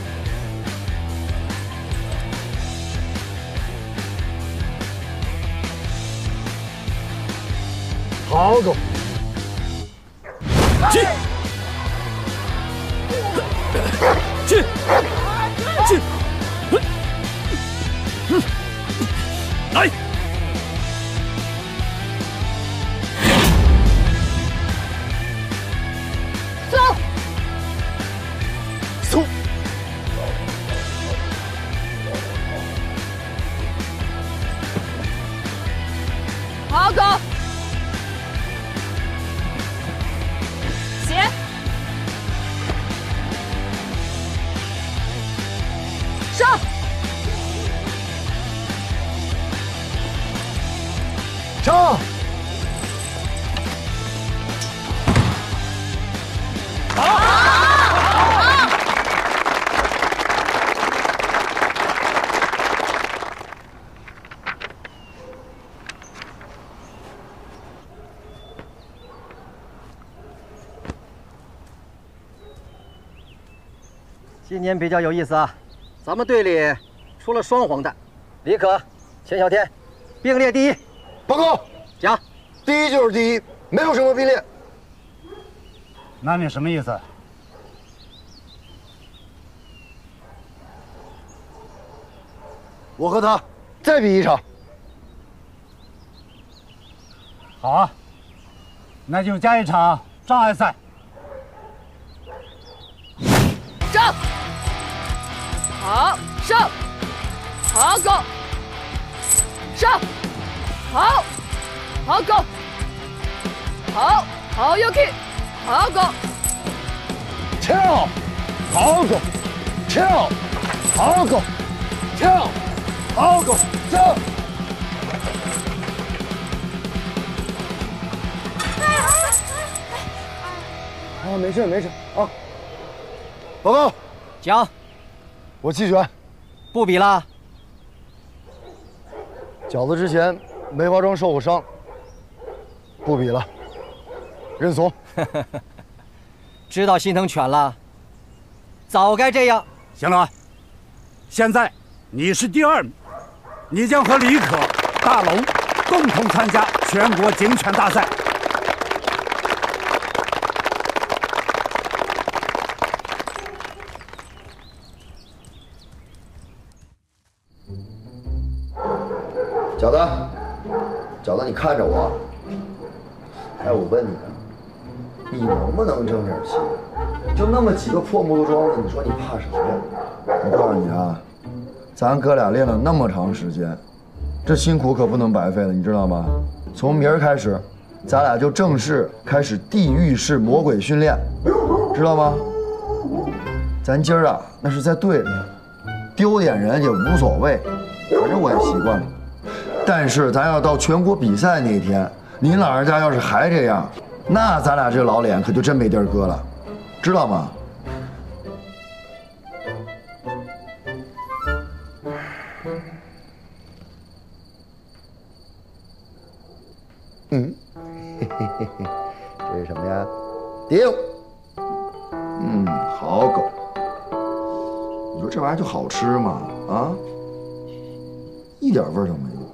好狗， 进，进，进，来， 走， 走， 好狗。上， 上， 今年比较有意思啊，咱们队里出了双黄蛋，李可、钱小天并列第一。 报告， 讲， 第一就是第一，没有什么并列。 那你什么意思？ 我和他再比一场。 好啊，那就加一场障碍赛。 上，好，上，好狗，上，好，好狗，好，好 Yuki， 好狗， 跳，好狗，跳，好狗，跳，好狗，跳。啊，没事没事啊。报告， 讲， 我弃权， 不比了。 饺子之前梅花桩受过伤，不比了，认怂。 知道心疼犬了，早该这样。 行了，现在你是第二名，你将和李可、大龙共同参加全国警犬大赛。 饺子，饺子，你看着我。哎，我问你啊，你能不能争点气？就那么几个破木头桩子，你说你怕什么呀？我告诉你啊，咱哥俩练了那么长时间，这辛苦可不能白费了，你知道吗？从明儿开始，咱俩就正式开始地狱式魔鬼训练，知道吗？咱今儿啊，那是在队里，丢点人也无所谓，反正我也习惯了。但是咱要到全国比赛那天，您老人家要是还这样，那咱俩这老脸可就真没地儿搁了，知道吗？嗯，嘿嘿嘿嘿，这是什么呀？顶。嗯，好狗。你说这玩意儿就好吃吗？啊，一点味儿都没有。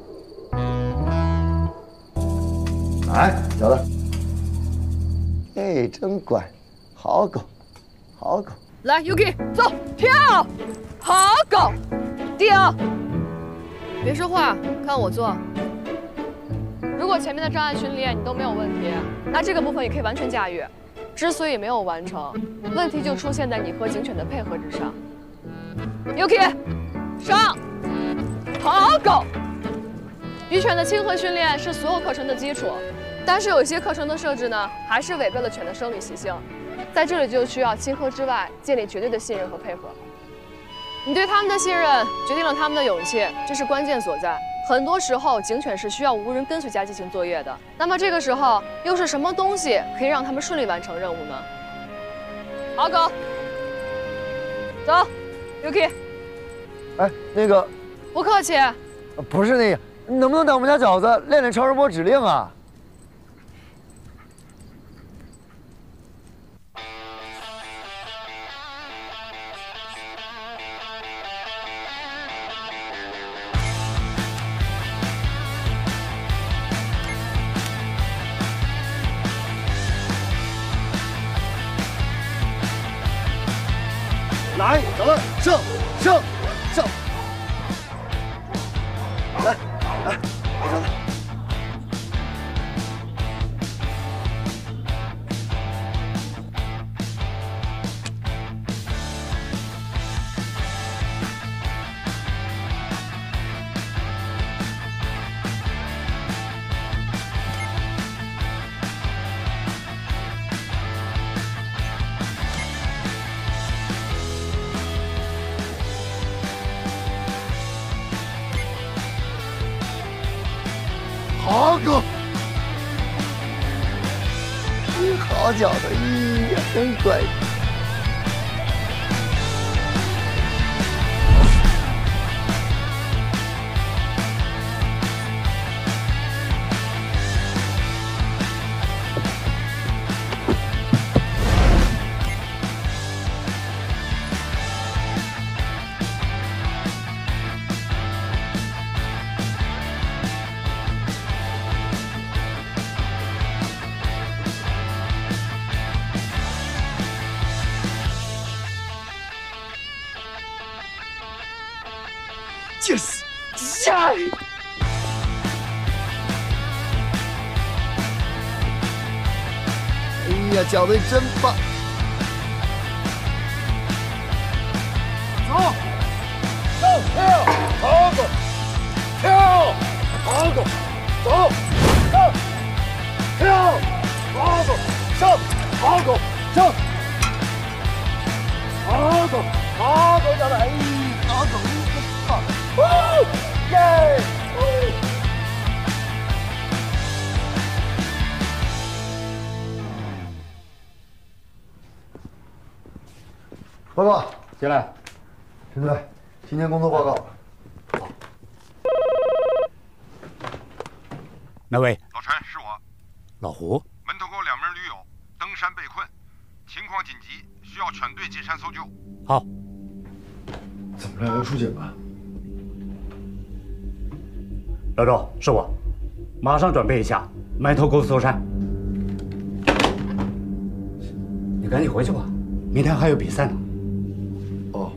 来，小子，哎，真乖，好狗，好狗。 来 ，Yuki， 走，跳，好狗，顶。别说话，看我做。如果前面的障碍训练你都没有问题，那这个部分也可以完全驾驭。之所以没有完成，问题就出现在你和警犬的配合之上。Yuki， 上，好狗。鱼犬的亲和训练是所有课程的基础，但是有一些课程的设置呢，还是违背了犬的生理习性。在这里就需要亲和之外，建立绝对的信任和配合。你对他们的信任决定了他们的勇气，这是关键所在。很多时候，警犬是需要无人跟随加进行作业的。那么这个时候，又是什么东西可以让他们顺利完成任务呢？好狗，走 ，Yuki。 哎，那个， 不客气。 不是那个，你能不能带我们家饺子练练超声波指令啊？来，饺子，上上上！来来，来饺子。好狗，你好饺子，咦呀，真乖。Yes! Yeah! 哎呀，饺子真棒！走，走，跳，好狗，跳，好狗，走，上，跳，好狗，上，好狗，上，好狗，好狗，饺子，哎，好狗，真棒！哦，耶！报告， 进来。 陈队，今天工作报告。 哪位？ 老陈，是我。 老胡。 门头沟两名驴友登山被困，情况紧急，需要全队进山搜救。 好。 怎么着，要出警了？ 老周，是我，马上准备一下，埋头沟搜山。你赶紧回去吧，明天还有比赛呢。 哦。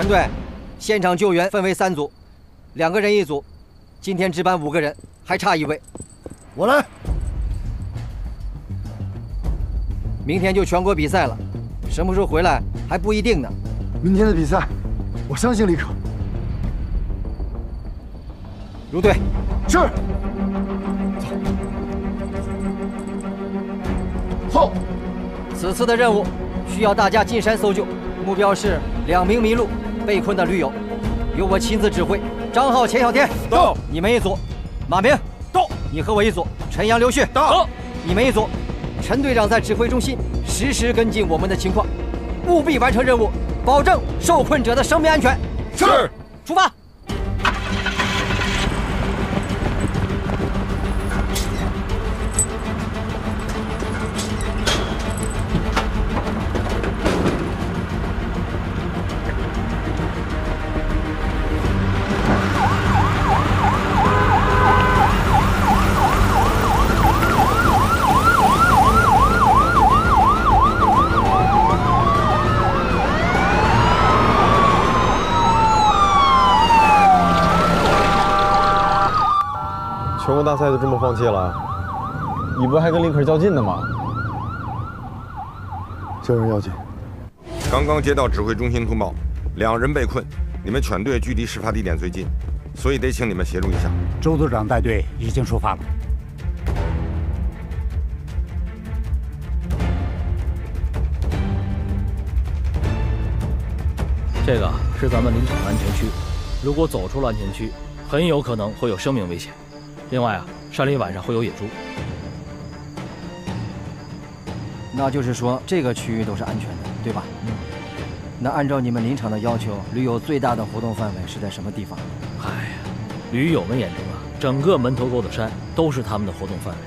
陈队，现场救援分为三组，两个人一组，今天值班五个人，还差一位。 我来。 明天就全国比赛了，什么时候回来还不一定呢。 明天的比赛，我相信李可。 入队。 是。走。走。 此次的任务需要大家进山搜救，目标是两名迷路、被困的驴友，由我亲自指挥。张浩、钱小天到，你们一组；马明到，你和我一组；陈阳、刘旭到，你们一组。陈队长在指挥中心实时跟进我们的情况，务必完成任务，保证受困者的生命安全。 是， 出发。 全国大赛就这么放弃了？你不还跟林可较劲呢吗？ 这人要紧。 刚刚接到指挥中心通报，两人被困，你们全队距离事发地点最近，所以得请你们协助一下。 周组长带队已经出发了。 这个是咱们林场的安全区，如果走出了安全区，很有可能会有生命危险。另外啊，山里晚上会有野猪。 那就是说，这个区域都是安全的，对吧？嗯。那按照你们林场的要求，驴友最大的活动范围是在什么地方？ 哎呀，驴友们眼中啊，整个门头沟的山都是他们的活动范围。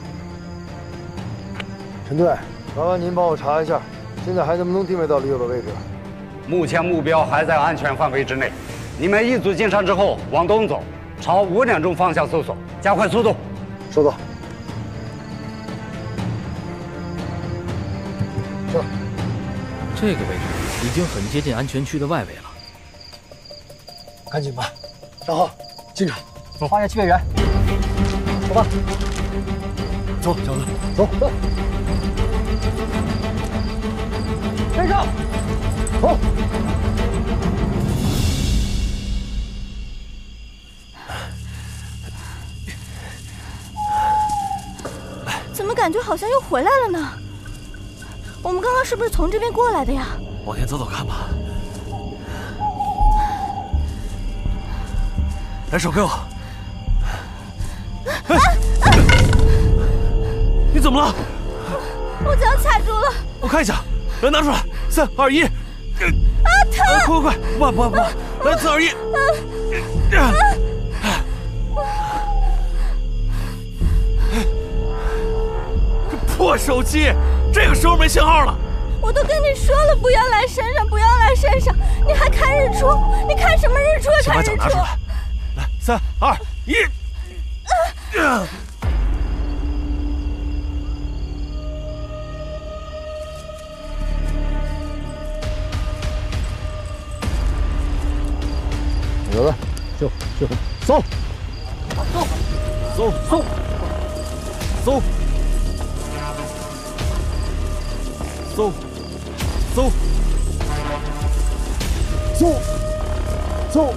陈队，麻烦您帮我查一下，现在还能不能定位到驴友的位置？ 目前目标还在安全范围之内。你们一组进山之后往东走，朝五点钟方向搜索，加快速度。 收到。是。 这个位置已经很接近安全区的外围了。 赶紧吧，张浩，进场。 走，发现气味源。走吧。 走，小子，走。走。 跟上。 走。 怎么感觉好像又回来了呢？我们刚刚是不是从这边过来的呀？ 往前走走看吧。来，手给我。哎，你怎么了？ 我脚卡住了。 我看一下，来拿出来，三二一。 啊，疼！ 快快快，不不不，来四二一。破手机，这个时候没信号了。 我都跟你说了，不要来山上，不要来山上，你还看日出？你看什么日出？ 先把脚拿出来。来，三二一。啊！ 有了，就就搜， 搜， 搜搜搜。搜，搜，搜，搜，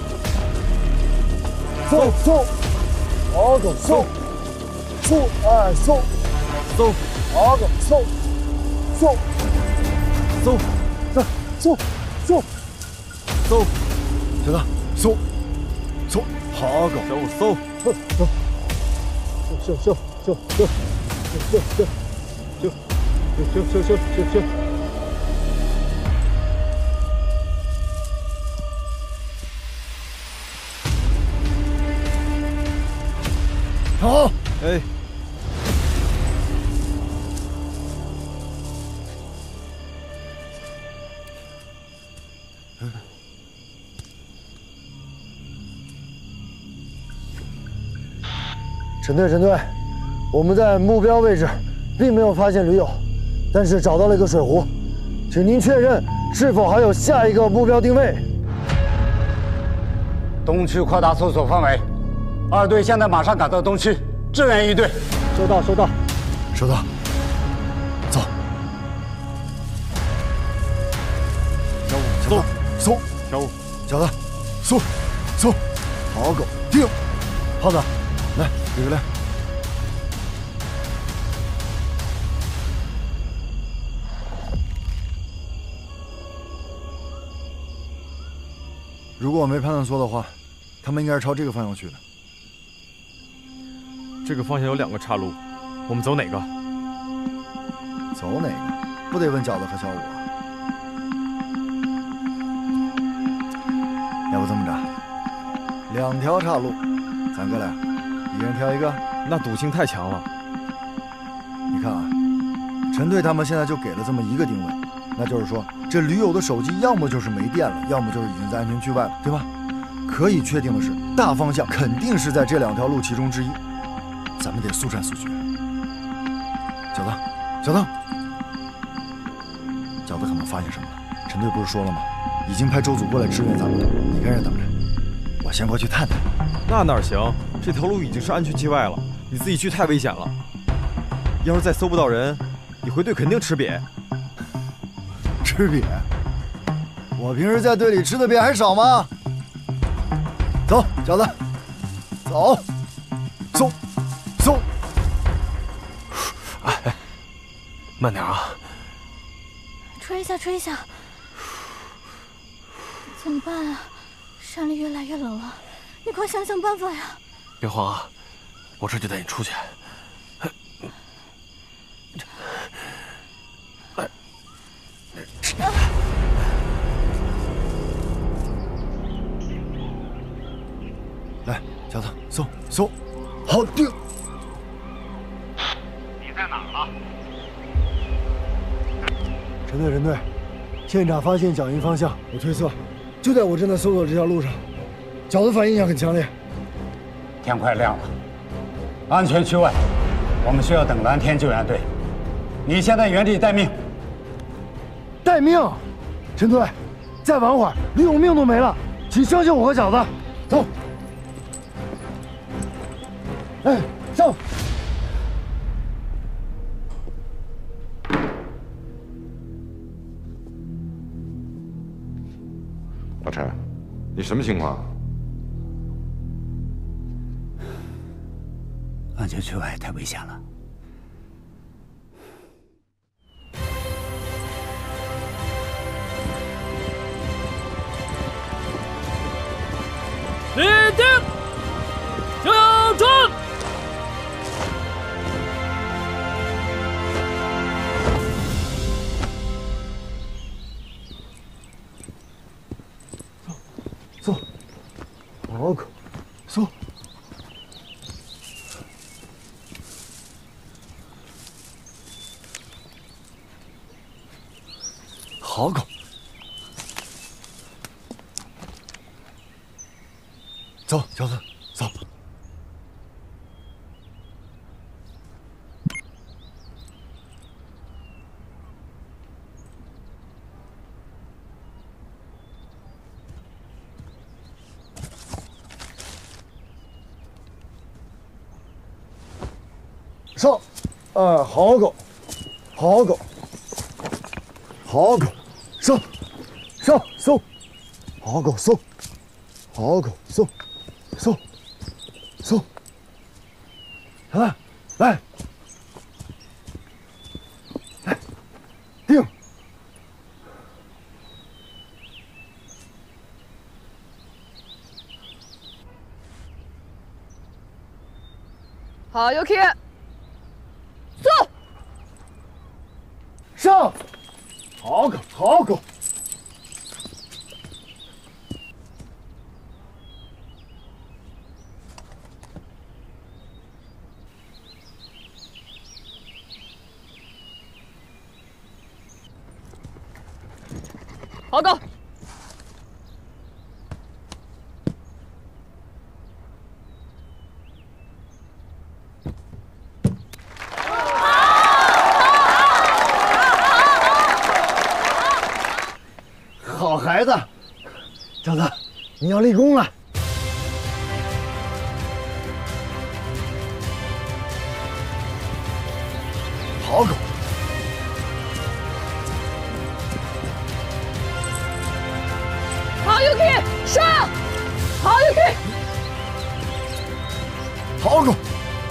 搜搜，好个搜，搜哎搜，搜好个搜，搜，搜，这搜搜搜，小子搜搜好个搜搜搜，咻咻咻咻咻咻咻。咻咻咻咻咻！好，哎，陈队，陈队，我们在目标位置并没有发现驴友。但是找到了一个水湖，请您确认是否还有下一个目标定位。 东区扩大搜索范围，二队现在马上赶到东区支援一队。 收到，收到， 收到。走。小五，松， 小五， 小子，松，松，好狗，定。胖子，来，李个亮。如果我没判断错的话，他们应该是朝这个方向去的。 这个方向有两个岔路，我们走哪个？ 走哪个？不得问饺子和小五啊。要不这么着，两条岔路，咱哥俩一人挑一个。 那赌性太强了。 你看啊，陈队他们现在就给了这么一个定位，那就是说，这驴友的手机要么就是没电了，要么就是已经在安全区外了，对吧？可以确定的是，大方向肯定是在这两条路其中之一，咱们得速战速决。小子，小子，饺子可能发现什么了。陈队不是说了吗？已经派周组过来支援咱们了，你跟着等着，我先过去探探。 那哪行？这条路已经是安全区外了，你自己去太危险了。要是再搜不到人，你回队肯定吃瘪。 吃瘪？我平时在队里吃的瘪还少吗？走，饺子，走，松，松。 哎，慢点啊！ 吹一下，吹一下。怎么办啊？山里越来越冷了，你快想想办法呀！ 别慌啊，我这就带你出去。 来，小子，松松，好定。 你在哪儿了？ 陈队，陈队，现场发现脚印方向，我推测就在我正在搜索这条路上。饺子反应也很强烈。 天快亮了，安全区外，我们需要等蓝天救援队。你现在原地待命。 待命？陈队，再晚会儿，驴友命都没了，请相信我和饺子。走。哎，上！ 老陈，你什么情况？ 安全区外太危险了。 立定，向转。 走，好狗，走。好狗，走，饺子，走。上，啊，好狗，好狗，好狗，上，上，搜，好狗，搜，好狗，搜，搜，搜，来，来，来，定。 好，有气。走。 上，好狗，好狗。 好狗。 好孩子，饺子，你要立功了。 好狗！ 好 Yuki， 上！好 Yuki， 好狗！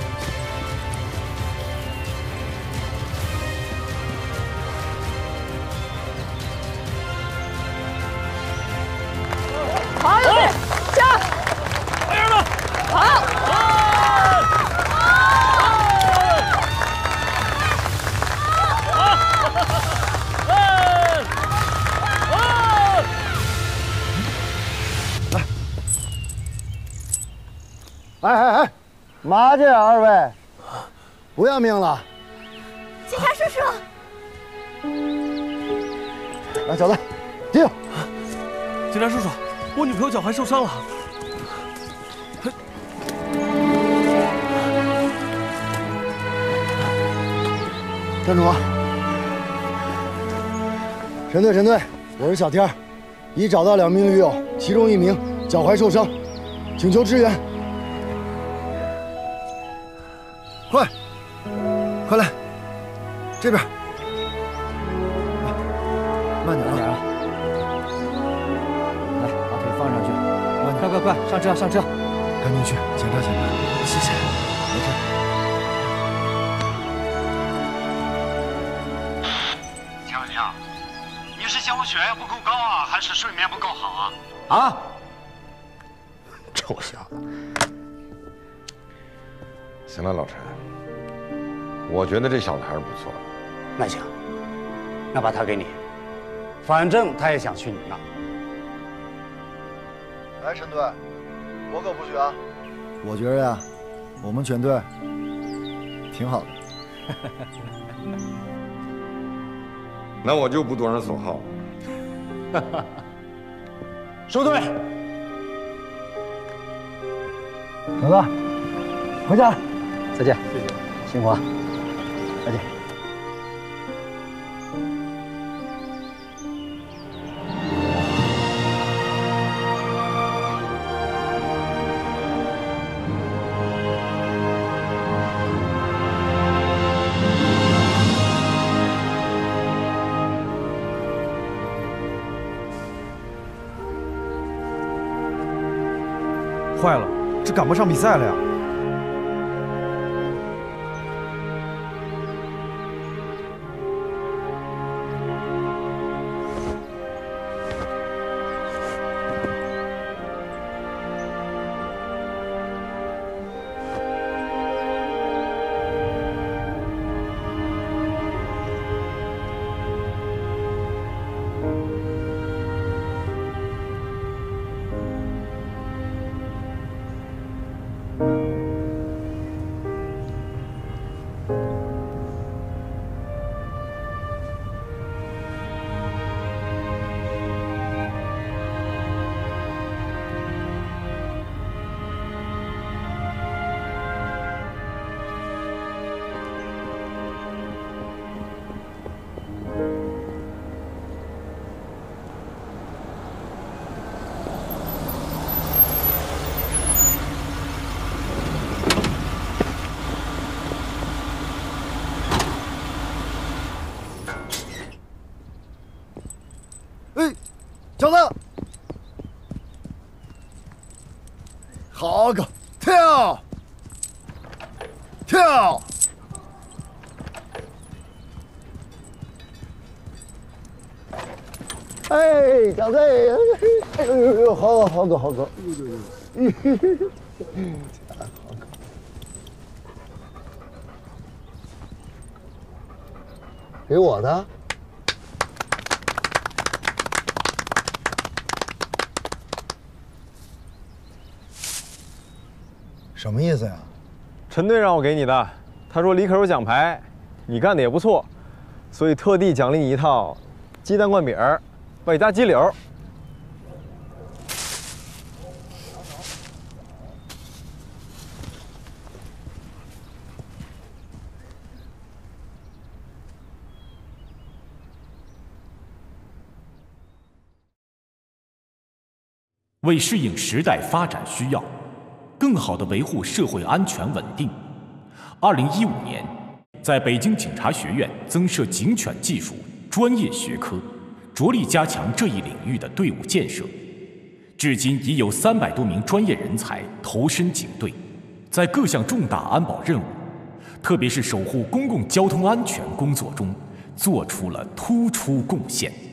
好 Yuki， 上！ 快点的！ 好！ 哎哎哎，嘛去啊，二位？不要命了？ 警察叔叔， 来，小子，进！ 警察叔叔，我女朋友脚踝受伤了。 站住！陈队，陈队，我是小天，已找到两名驴友，其中一名脚踝受伤。 请求支援！快，快来，这边，慢点啊！ 来，把腿放上去，快快快，上车上车！ 赶紧去检查检查。谢谢，没事。 请问你啊，你是嫌我血压不够高啊，还是睡眠不够好啊？啊？ 臭小子！ 行了，老陈，我觉得这小子还是不错的。 那行，那把他给你，反正他也想去你那。 来，陈队，我可不去啊！我觉着呀，我们全队挺好的。 那我就不多人所好了。 收队。 小子，回家， 再见，谢谢，辛苦啊，再见。 坏了。 这赶不上比赛了呀！ 小子，好狗，跳，跳！哎，小子，哎呦呦呦，好好狗，好狗，哎呦呦呦，好狗。给我的。 什么意思呀？ 陈队让我给你的，他说李可有奖牌，你干的也不错，所以特地奖励你一套鸡蛋灌饼儿，外加鸡柳。 为适应时代发展需要，更好地维护社会安全稳定，二零一五年， 在北京警察学院增设警犬技术专业学科，着力加强这一领域的队伍建设。至今已有三百多名专业人才投身警队，在各项重大安保任务，特别是守护公共交通安全工作中，做出了突出贡献。